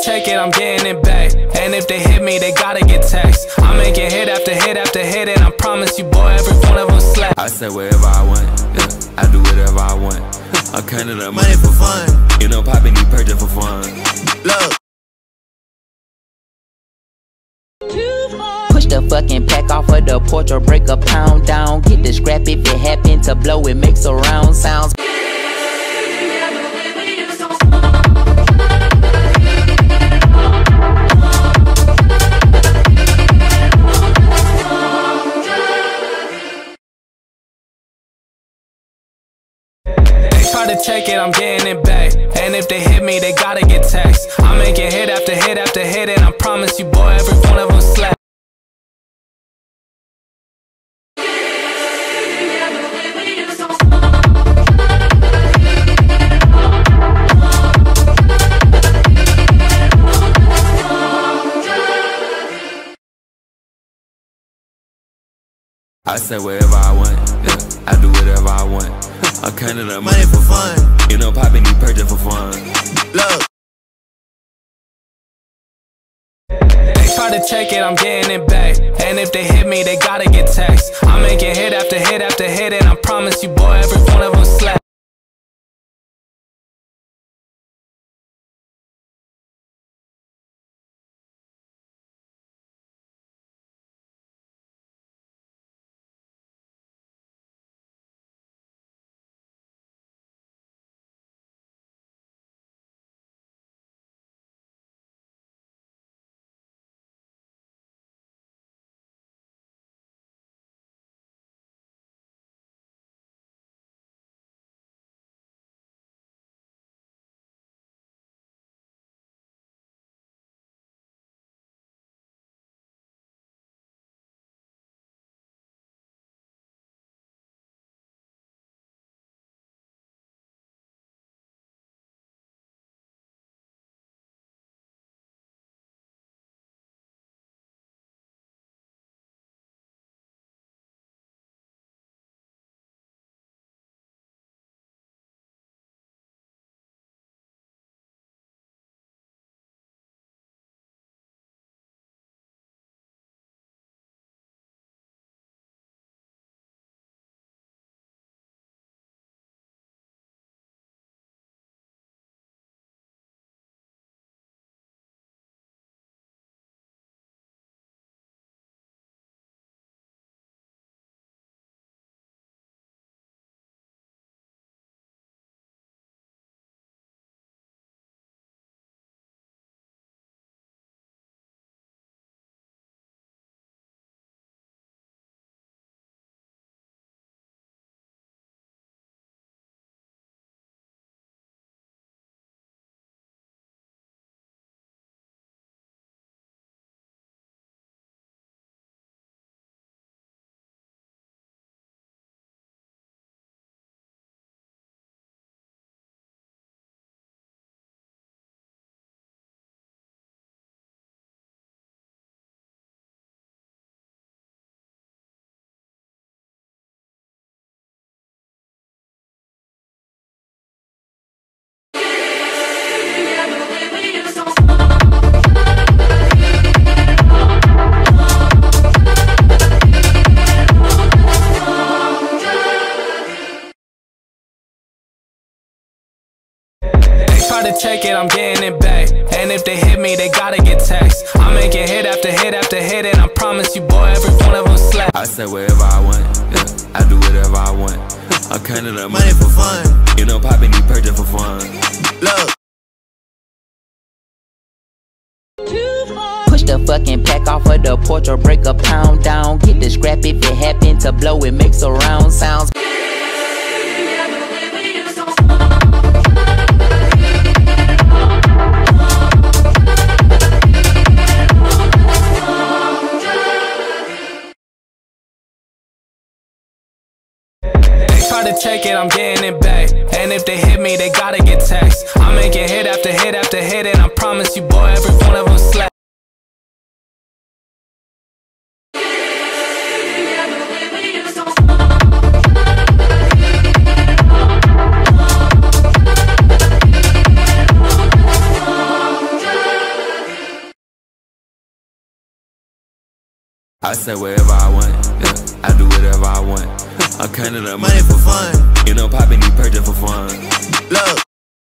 take it, I'm getting it back. And if they hit me, they gotta get taxed. I'm making hit after hit after hit, and I promise you, boy, every one of them slap. I say wherever I want, yeah, I do whatever I want. I'm counting up money for fun. You know, popping these purchase for fun. Look. Push the fucking pack off of the porch or break a pound down. Get the scrap if it happen to blow, it makes a round sounds. Try to take it, I'm getting it back. And if they hit me, they gotta get taxed. I'm making hit after hit after hit, and I promise you, boy, every one of them slap. I say wherever I want, yeah, I do whatever I want. I'm counting up money for fun. You know, popping these purchase for fun. Look. They try to take it, I'm getting it back. And if they hit me, they gotta get taxed. I'm making hit after hit after hit, and I promise you, boy, every one of them slap. Try to take it, I'm getting it back. And if they hit me, they gotta get taxed. I'm making hit after hit after hit, and I promise you, boy, every one of them slap. I say wherever I want, yeah, I do whatever I want. I'm counting up money for fun. You know, popping these purchase for fun. Look. Push the fucking pack off of the porch or break a pound down. Get the scrap if it happen to blow, it makes a round sounds. Try to take it, I'm getting it back. And if they hit me, they gotta get taxed. I'm making hit after hit after hit, and I promise you, boy, every one of them slap. I say wherever I want, yeah, I do whatever I want. I'm counting up money for fun. You know, poppin' need purchase for fun. Look.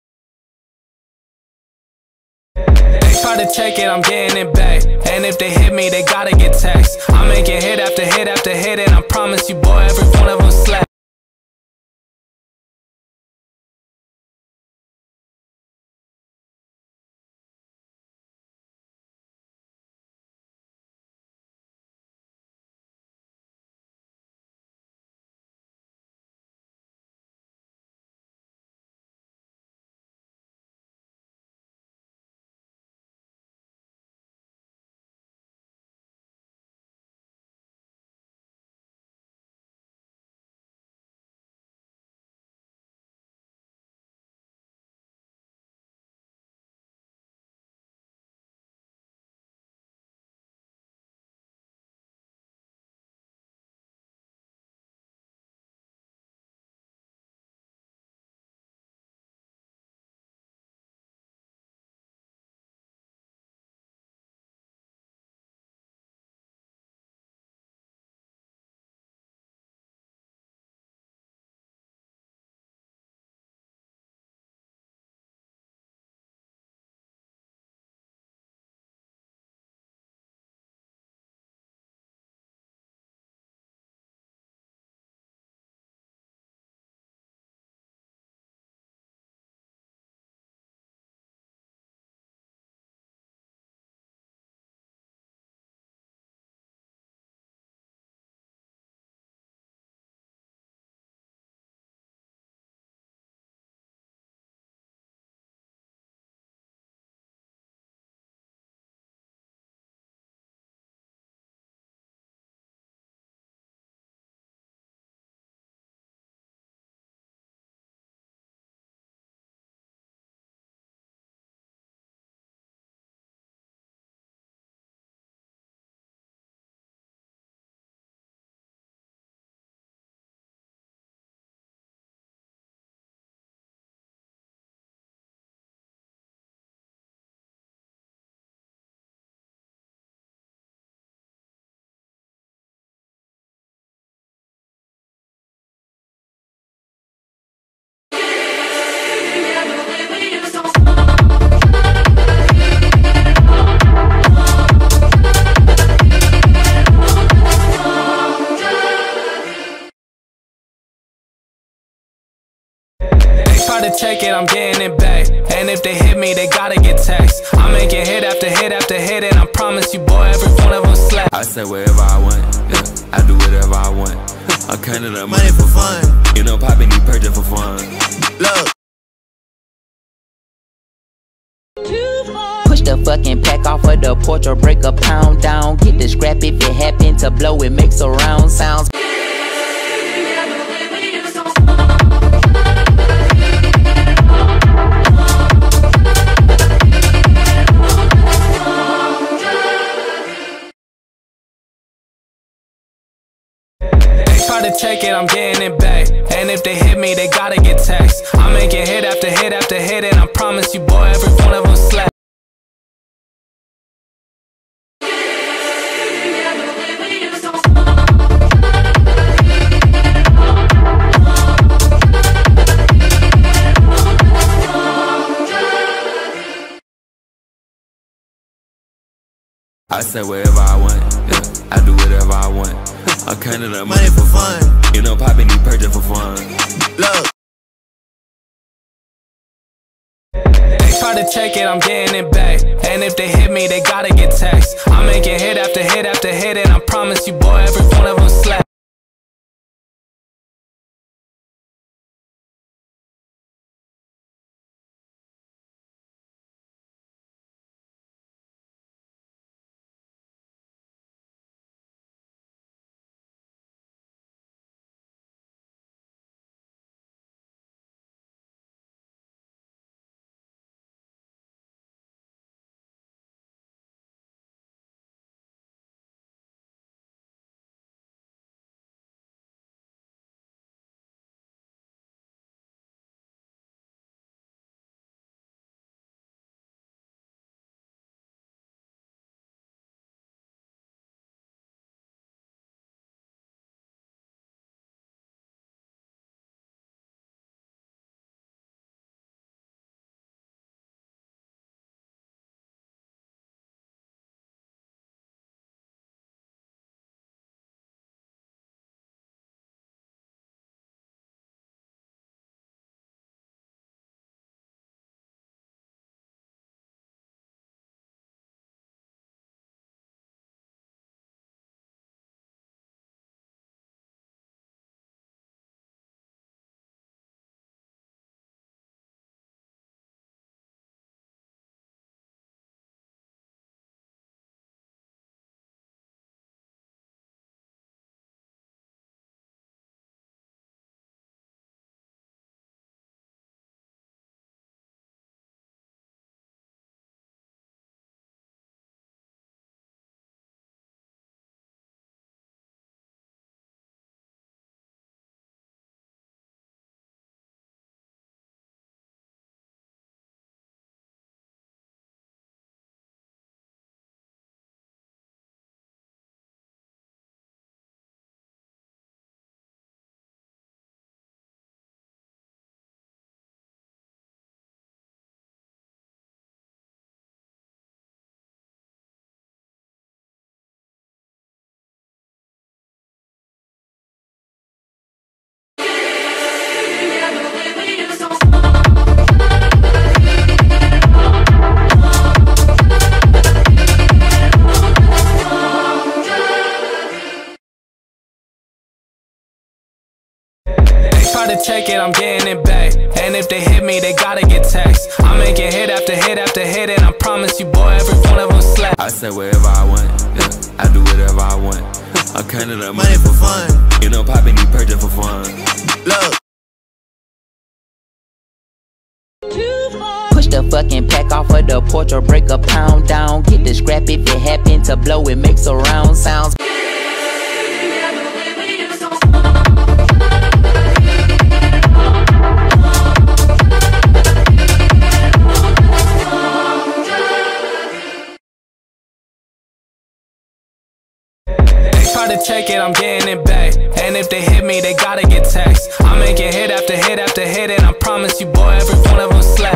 They try to take it, I'm getting it back. And if they hit me, they gotta get taxed. I'm making hit after hit after hit, and I promise you, boy, every one of them slap. Try to take it, I'm getting it back. And if they hit me, they gotta get taxed. I'm making hit after hit after hit, and I promise you, boy, every one of them slap. I say wherever I want, yeah, I do whatever I want. I'm counting up money for fun. You know, poppin' need purchase for fun. Look. Push the fucking pack off of the porch or break a pound down. Get the scrap if it happen to blow, it makes a round sounds. Try to take it, I'm getting it back. And if they hit me, they gotta get taxed. I'm making hit after hit after hit, and I promise you, boy, every one of them slap. I say wherever I want, yeah, I do whatever I want. I'm counting up money for fun. You know, poppin' need purchase for fun. Look. They try to take it, I'm getting it back. And if they hit me, they gotta get taxed. I'm making hit after hit after hit, and I promise you, boy, every one of them slap. try to take it, I'm getting it back. And if they hit me, they gotta get taxed. I'm making hit after hit after hit, and I promise you, boy, every one of them slap. I say wherever I want, yeah, I do whatever I want. I'm counting up money for fun. You know, popping these purchase for fun. Look. Push the fucking pack off of the porch or break a pound down. Get the scrap if it happen to blow, it makes a round sounds. Try to take it, I'm getting it back. And if they hit me, they gotta get taxed. I'm making hit after hit after hit, and I promise you, boy, every one of them slap.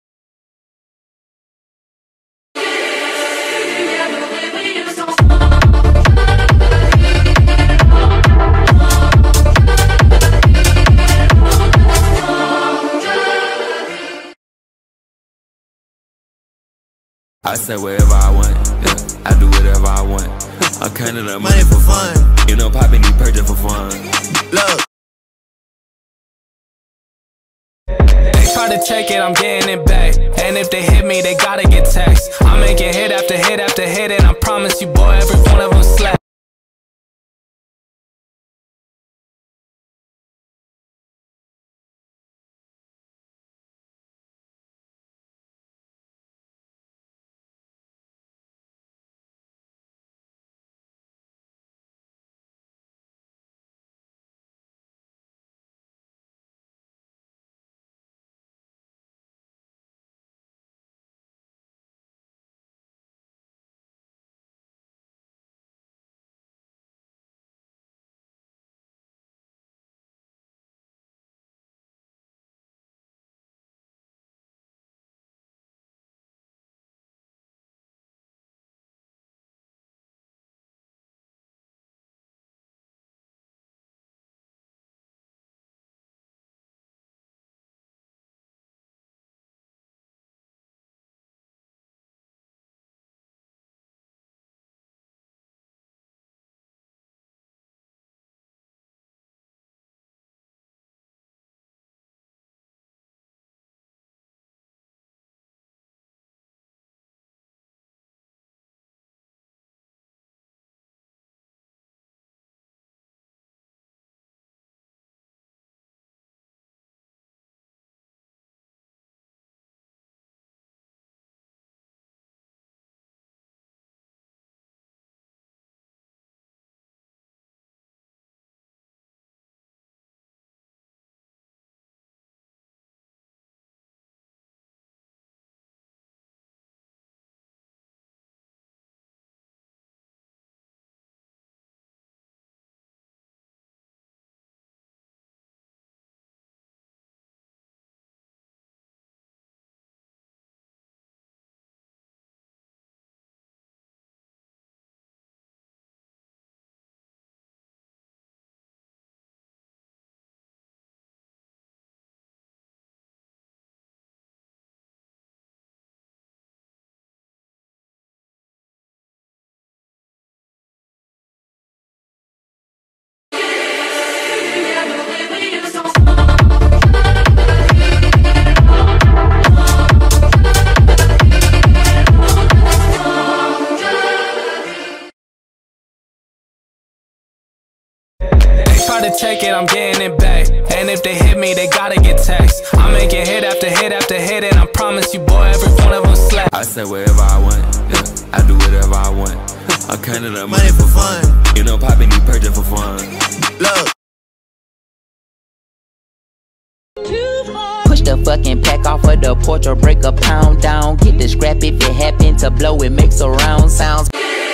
I say wherever I want, yeah, I do whatever I want. I'm counting up money for fun. You know, popping these purchase for fun. Look. Try to take it, I'm getting it back. And if they hit me, they gotta get taxed. I'm making hit after hit after hit, and I promise you, boy, every one of them slap. Try to take it, I'm getting it back. And if they hit me, they gotta get taxed. I'm making hit after hit after hit, and I promise you, boy, every one of them slap. I say wherever I want, yeah, I do whatever I want. I'm counting up money for fun. You know, popping these purchase for fun. Look. Push the fucking pack off of the porch or break a pound down. Get the scrap if it happen to blow, it makes a round sounds.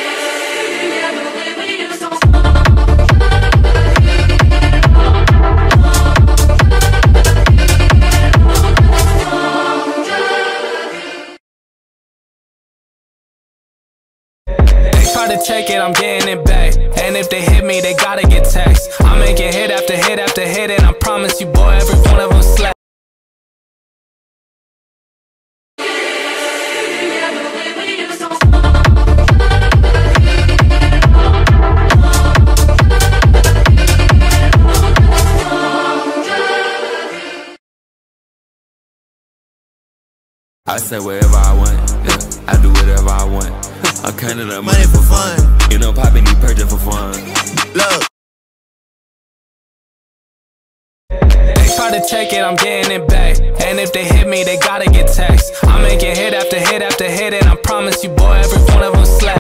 Try to take it, I'm getting it back. And if they hit me, they gotta get taxed. I'm making hit after hit after hit, and I promise you, boy, every one of them slap. I say wherever I want, yeah, I do whatever I want. I'm counting up money for fun. You know, Poppy need purchase for fun. Look. They try to take it, I'm getting it back. And if they hit me, they gotta get taxed. I'm making hit after hit after hit, and I promise you, boy, every one of them slap.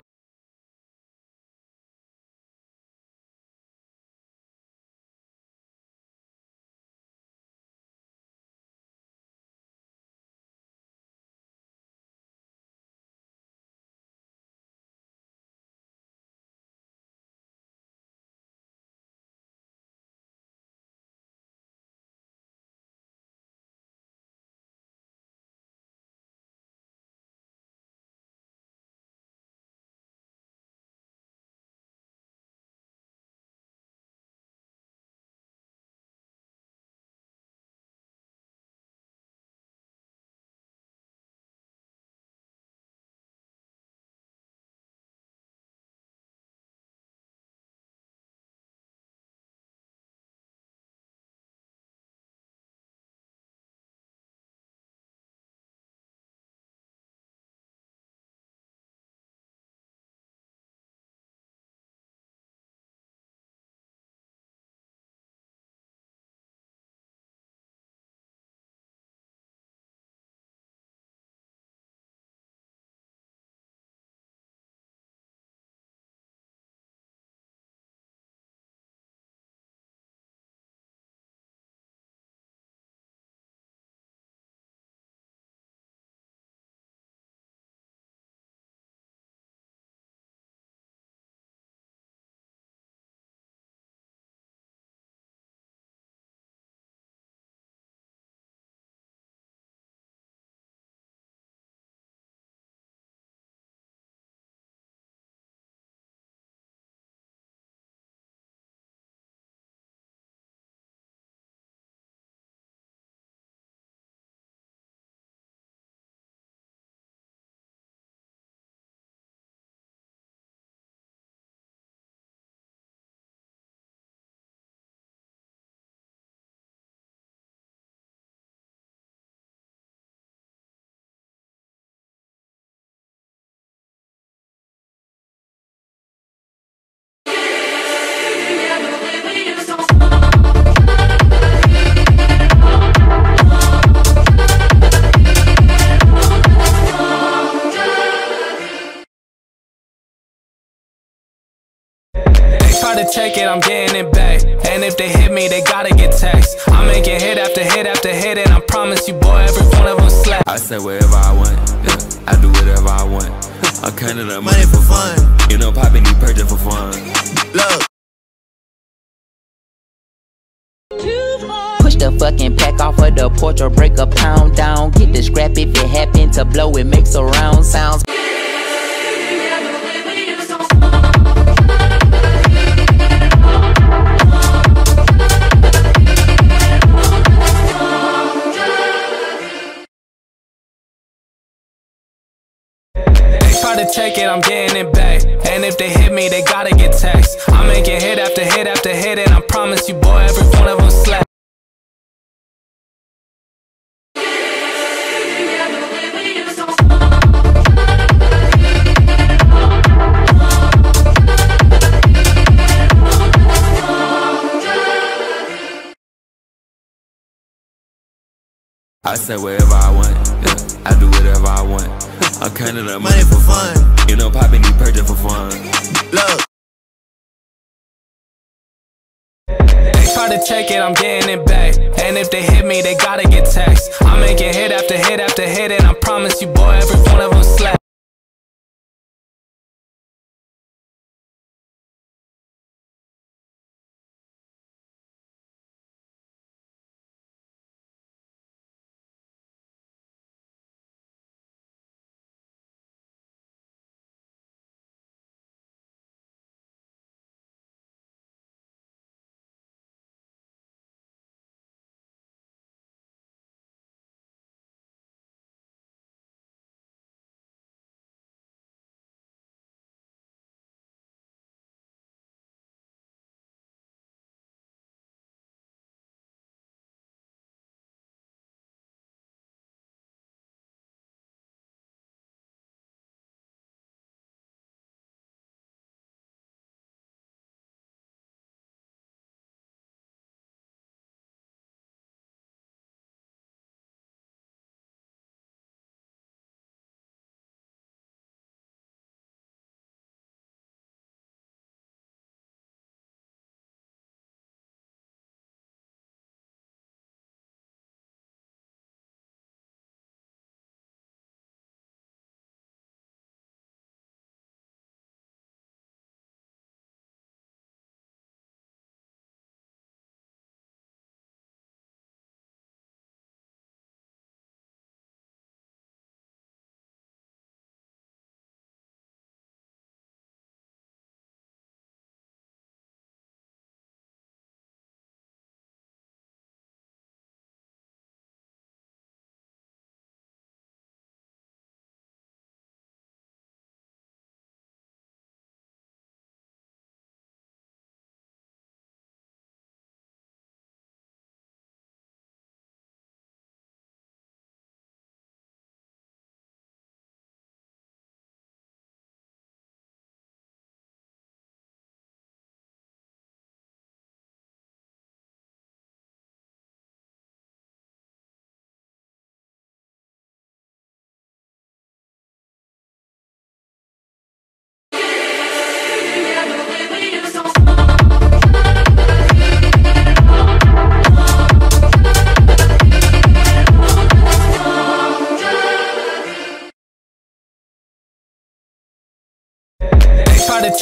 Try to take it, I'm getting it back. And if they hit me, they gotta get taxed. I'm making hit after hit after hit, and I promise you, boy, every one of them slap. I say wherever I want, yeah, I do whatever I want. I'm counting up money for fun. You know, Poppy need purchase for fun. Look. Push the fucking pack off of the porch or break a pound down. Get the scrap if it happen to blow, it makes a round sounds. Try to take it, I'm getting it back. And if they hit me, they gotta get taxed. I'm making hit after hit after hit, and I promise you, boy, every one of them slap. I say wherever I want, yeah, I do whatever I want. I'm counting up money for fun. You know, Poppy need purchase for fun. Look. They try to take it, I'm getting it back. And if they hit me, they gotta get taxed. I'm making hit after hit after hit, and I promise you, boy, every one of them slap.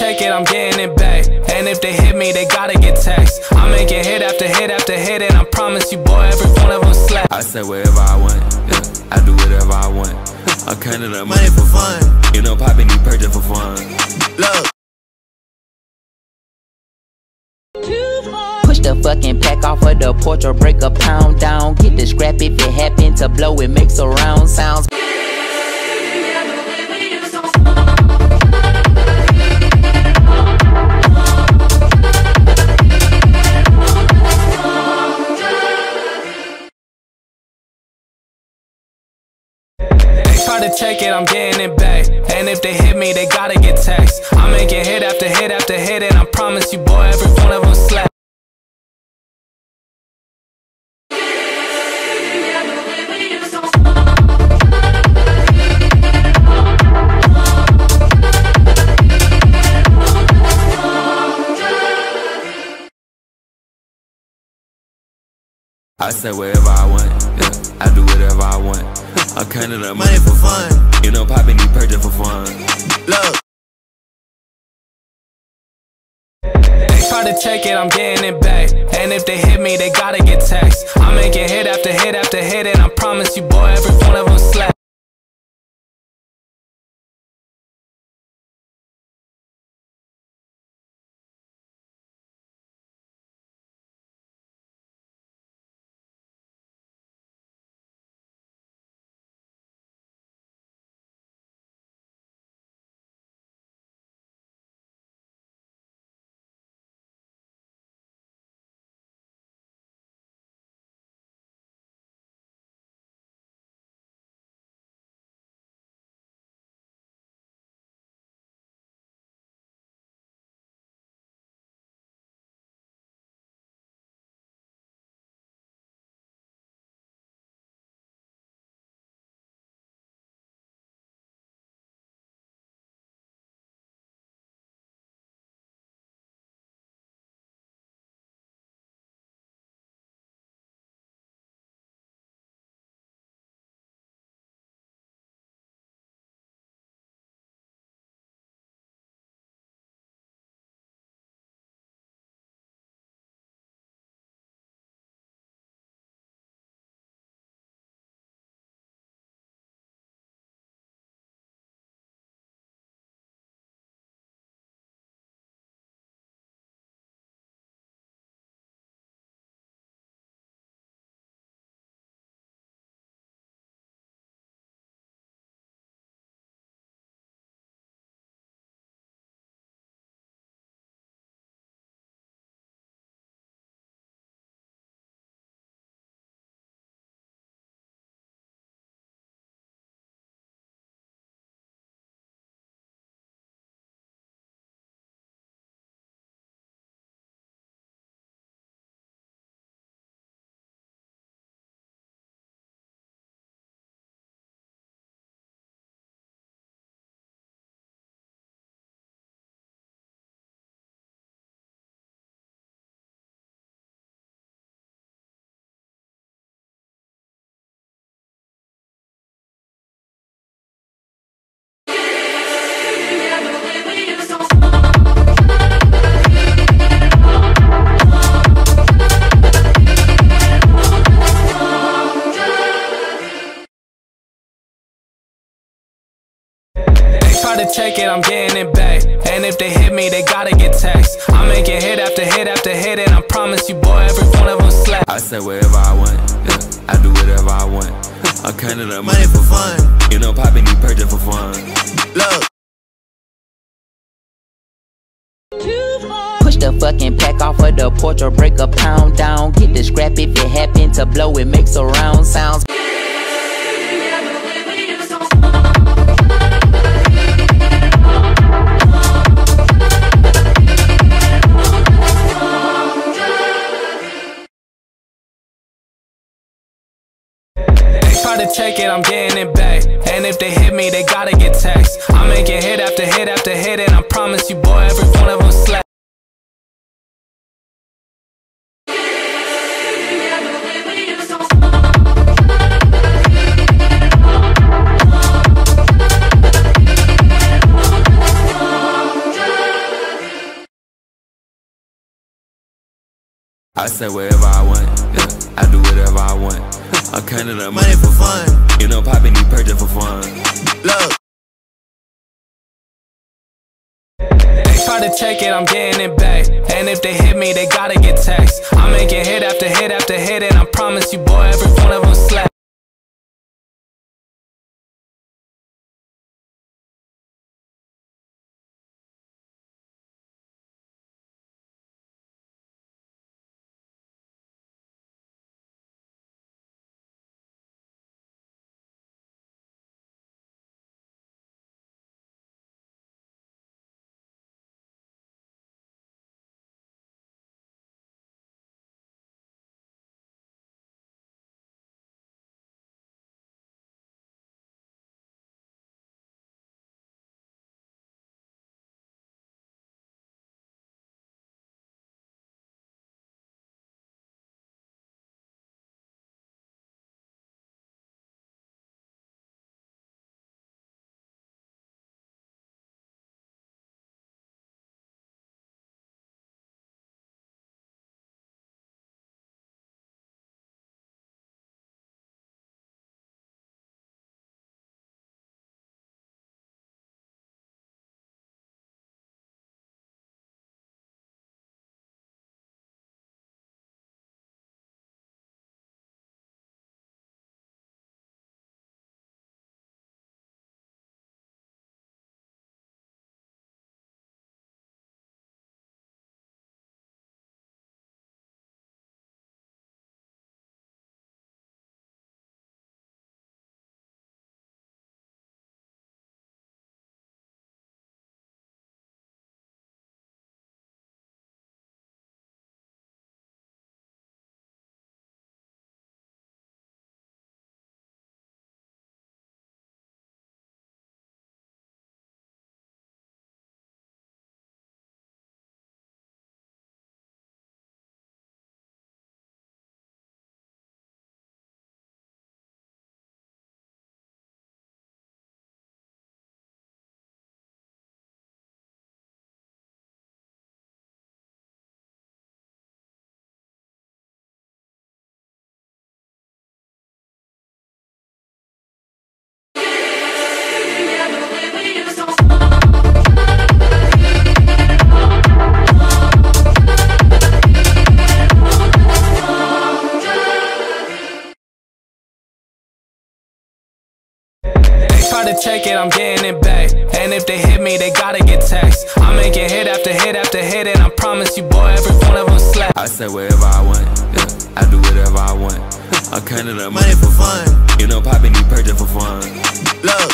take it, I'm getting it back. And if they hit me, they gotta get taxed. I'm making hit after hit after hit, and I promise you, boy, every one of them slap. I say whatever I want, yeah. I do whatever I want. I'm counting up money for fun. You know, popping these purchase for fun. Look. Push the fucking pack off of the porch or break a pound down. Get the scrap if it happen to blow, it makes a round sounds. Try to take it, I'm getting it back. And if they hit me, they gotta get taxed. I'm making hit after hit after hit, and I promise you, boy, every one of them slap. I say whatever I want, yeah. I do whatever I want. I'm counting up money for fun. You know, popping these purchase for fun. Look. Try to take it, I'm getting it back. And if they hit me, they gotta get taxed. I'm making hit after hit after hit, and I promise you, boy, every one of them slap. Try to take it, I'm getting it back. And if they hit me, they gotta get taxed. I'm making hit after hit after hit, and I promise you, boy, every one of them slap. I say whatever I want, yeah. I do whatever I want. I'm counting up money for fun. You know, popping these purchase for fun. Look. Push the fucking pack off of the porch or break a pound down. Get the scrap if it happen to blow, it makes a round sounds. Try to take it, I'm getting it back. And if they hit me, they gotta get taxed. I'm making hit after hit after hit, and I promise you, boy, every one of them slap. I say wherever I want, yeah, I do whatever I want. I'm counting up money for fun. You know, poppin' these purchase for fun. Look. They try to take it, I'm getting it back. And if they hit me, they gotta get taxed. I'm making hit after hit after hit, and I promise you, boy, every one of them slap. Try to take it, I'm getting it back. And if they hit me, they gotta get taxed. I'm making hit after hit after hit, and I promise you, boy, every one of them slap. I say wherever I want, yeah, I do whatever I want. I'm counting up money for fun. You know, poppin' these purchase for fun. Look.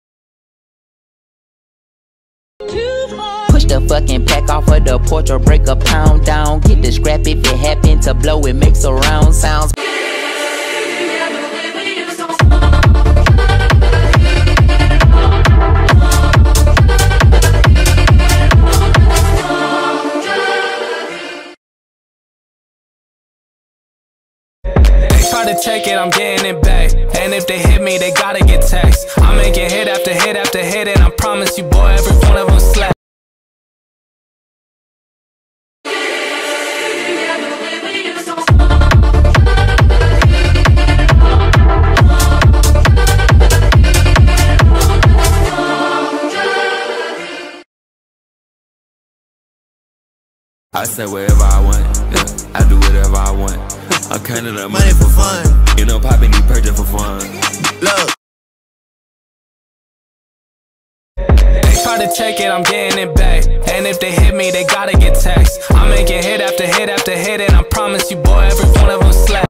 Push the fucking pack off of the porch or break a pound down. Get the scrap if it happen to blow, it makes a round sounds. Try to take it, I'm getting it back. And if they hit me, they gotta get taxed. I'm making hit after hit after hit, and I promise you, boy, every one of them slap. I say wherever I want, yeah, I do whatever I want. I'm counting up money for fun. You know, poppin' these purchase for fun. Look. Try to take it, I'm getting it back. And if they hit me, they gotta get taxed. I'm making hit after hit after hit, and I promise you, boy, every one of them slap.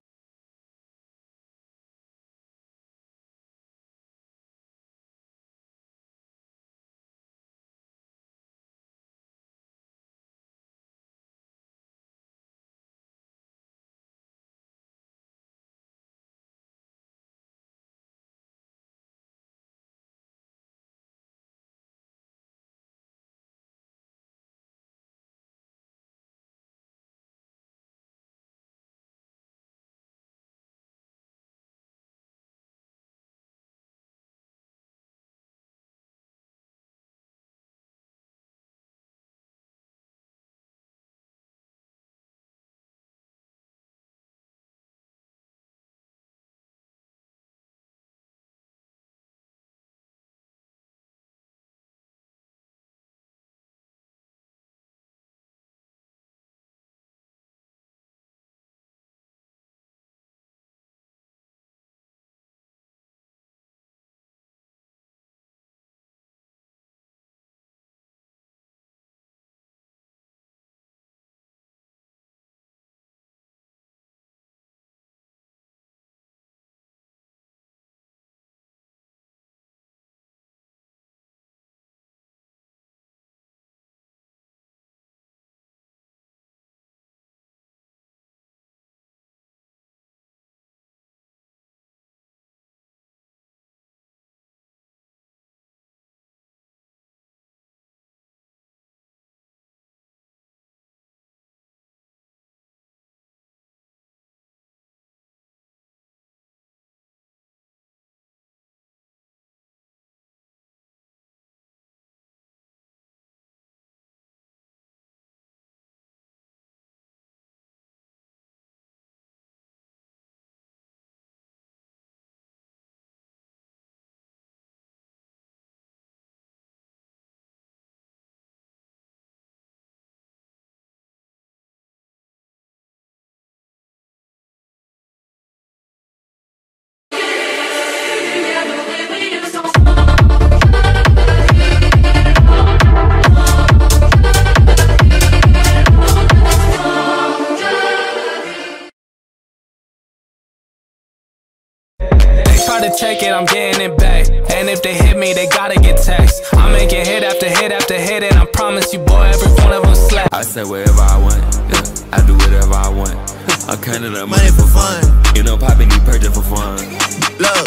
try to check it, I'm getting it back. And if they hit me, they gotta get taxed. I'm making hit after hit after hit, and I promise you, boy, every one of them slap. I say whatever I want, yeah, I do whatever I want. I'm counting up money for fun. You know, poppin' need purchase for fun. Look.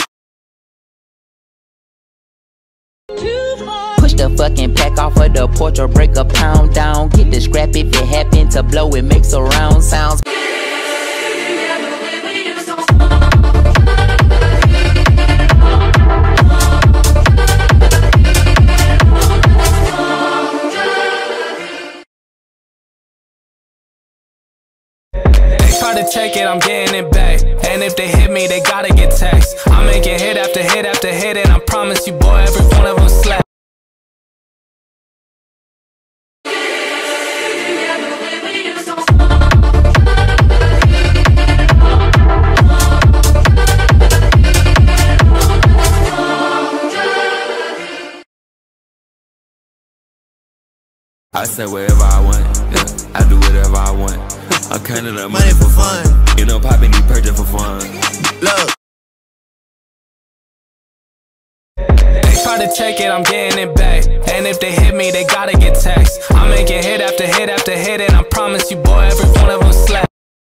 Push the fucking pack off of the porch or break a pound down. Get the scrap if it happen to blow, it makes a round sounds. Try to check it, I'm getting it back. And if they hit me, they gotta get taxed. I'm making hit after hit after hit, and I promise you, boy, every one of them slap. I say whatever I want, yeah, I do whatever I want. I'm counting up money for fun. You know, poppin' need purchase for fun. Look. Try to check it, I'm getting it back. And if they hit me, they gotta get taxed. I'm making hit after hit after hit, and I promise you, boy, every one of them slap.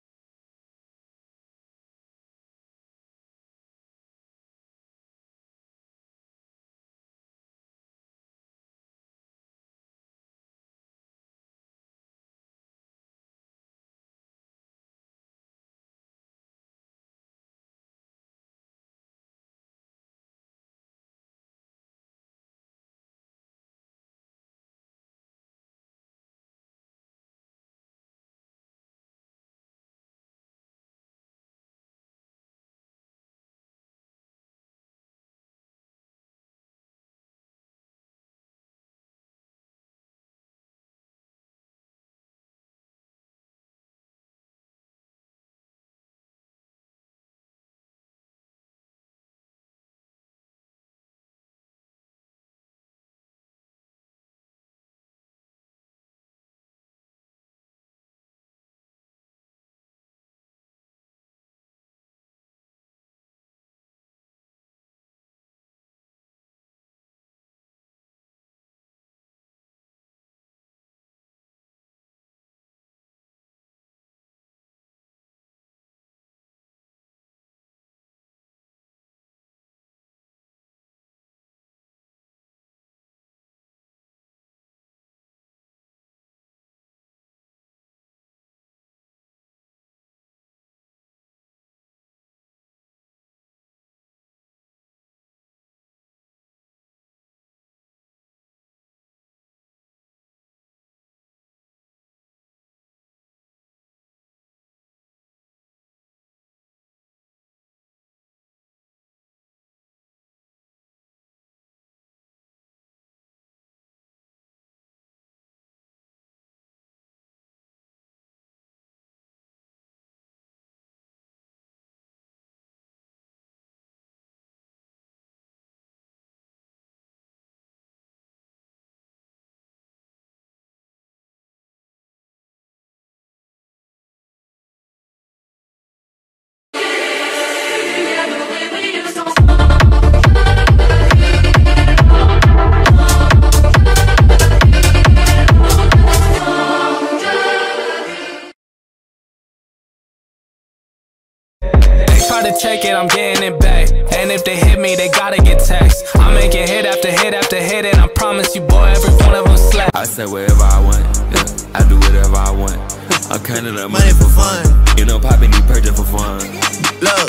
Try to check it, I'm getting it back. And if they hit me, they gotta get taxed. I'm making hit after hit after hit, and I promise you, boy, every one of them slap. I say whatever I want, yeah, I do whatever I want. I'm counting up money for fun. You know, poppin' need purchase for fun. Look.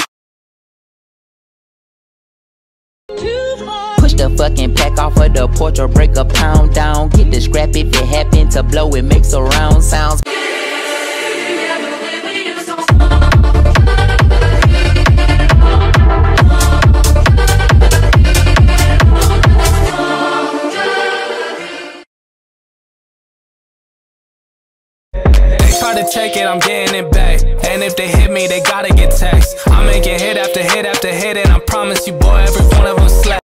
Push the fucking pack off of the porch or break a pound down. Get the scrap if it happen to blow, it makes a round sounds. Try to check it, I'm getting it back. And if they hit me, they gotta get taxed. I'm making hit after hit after hit, and I promise you, boy, every one of them slap.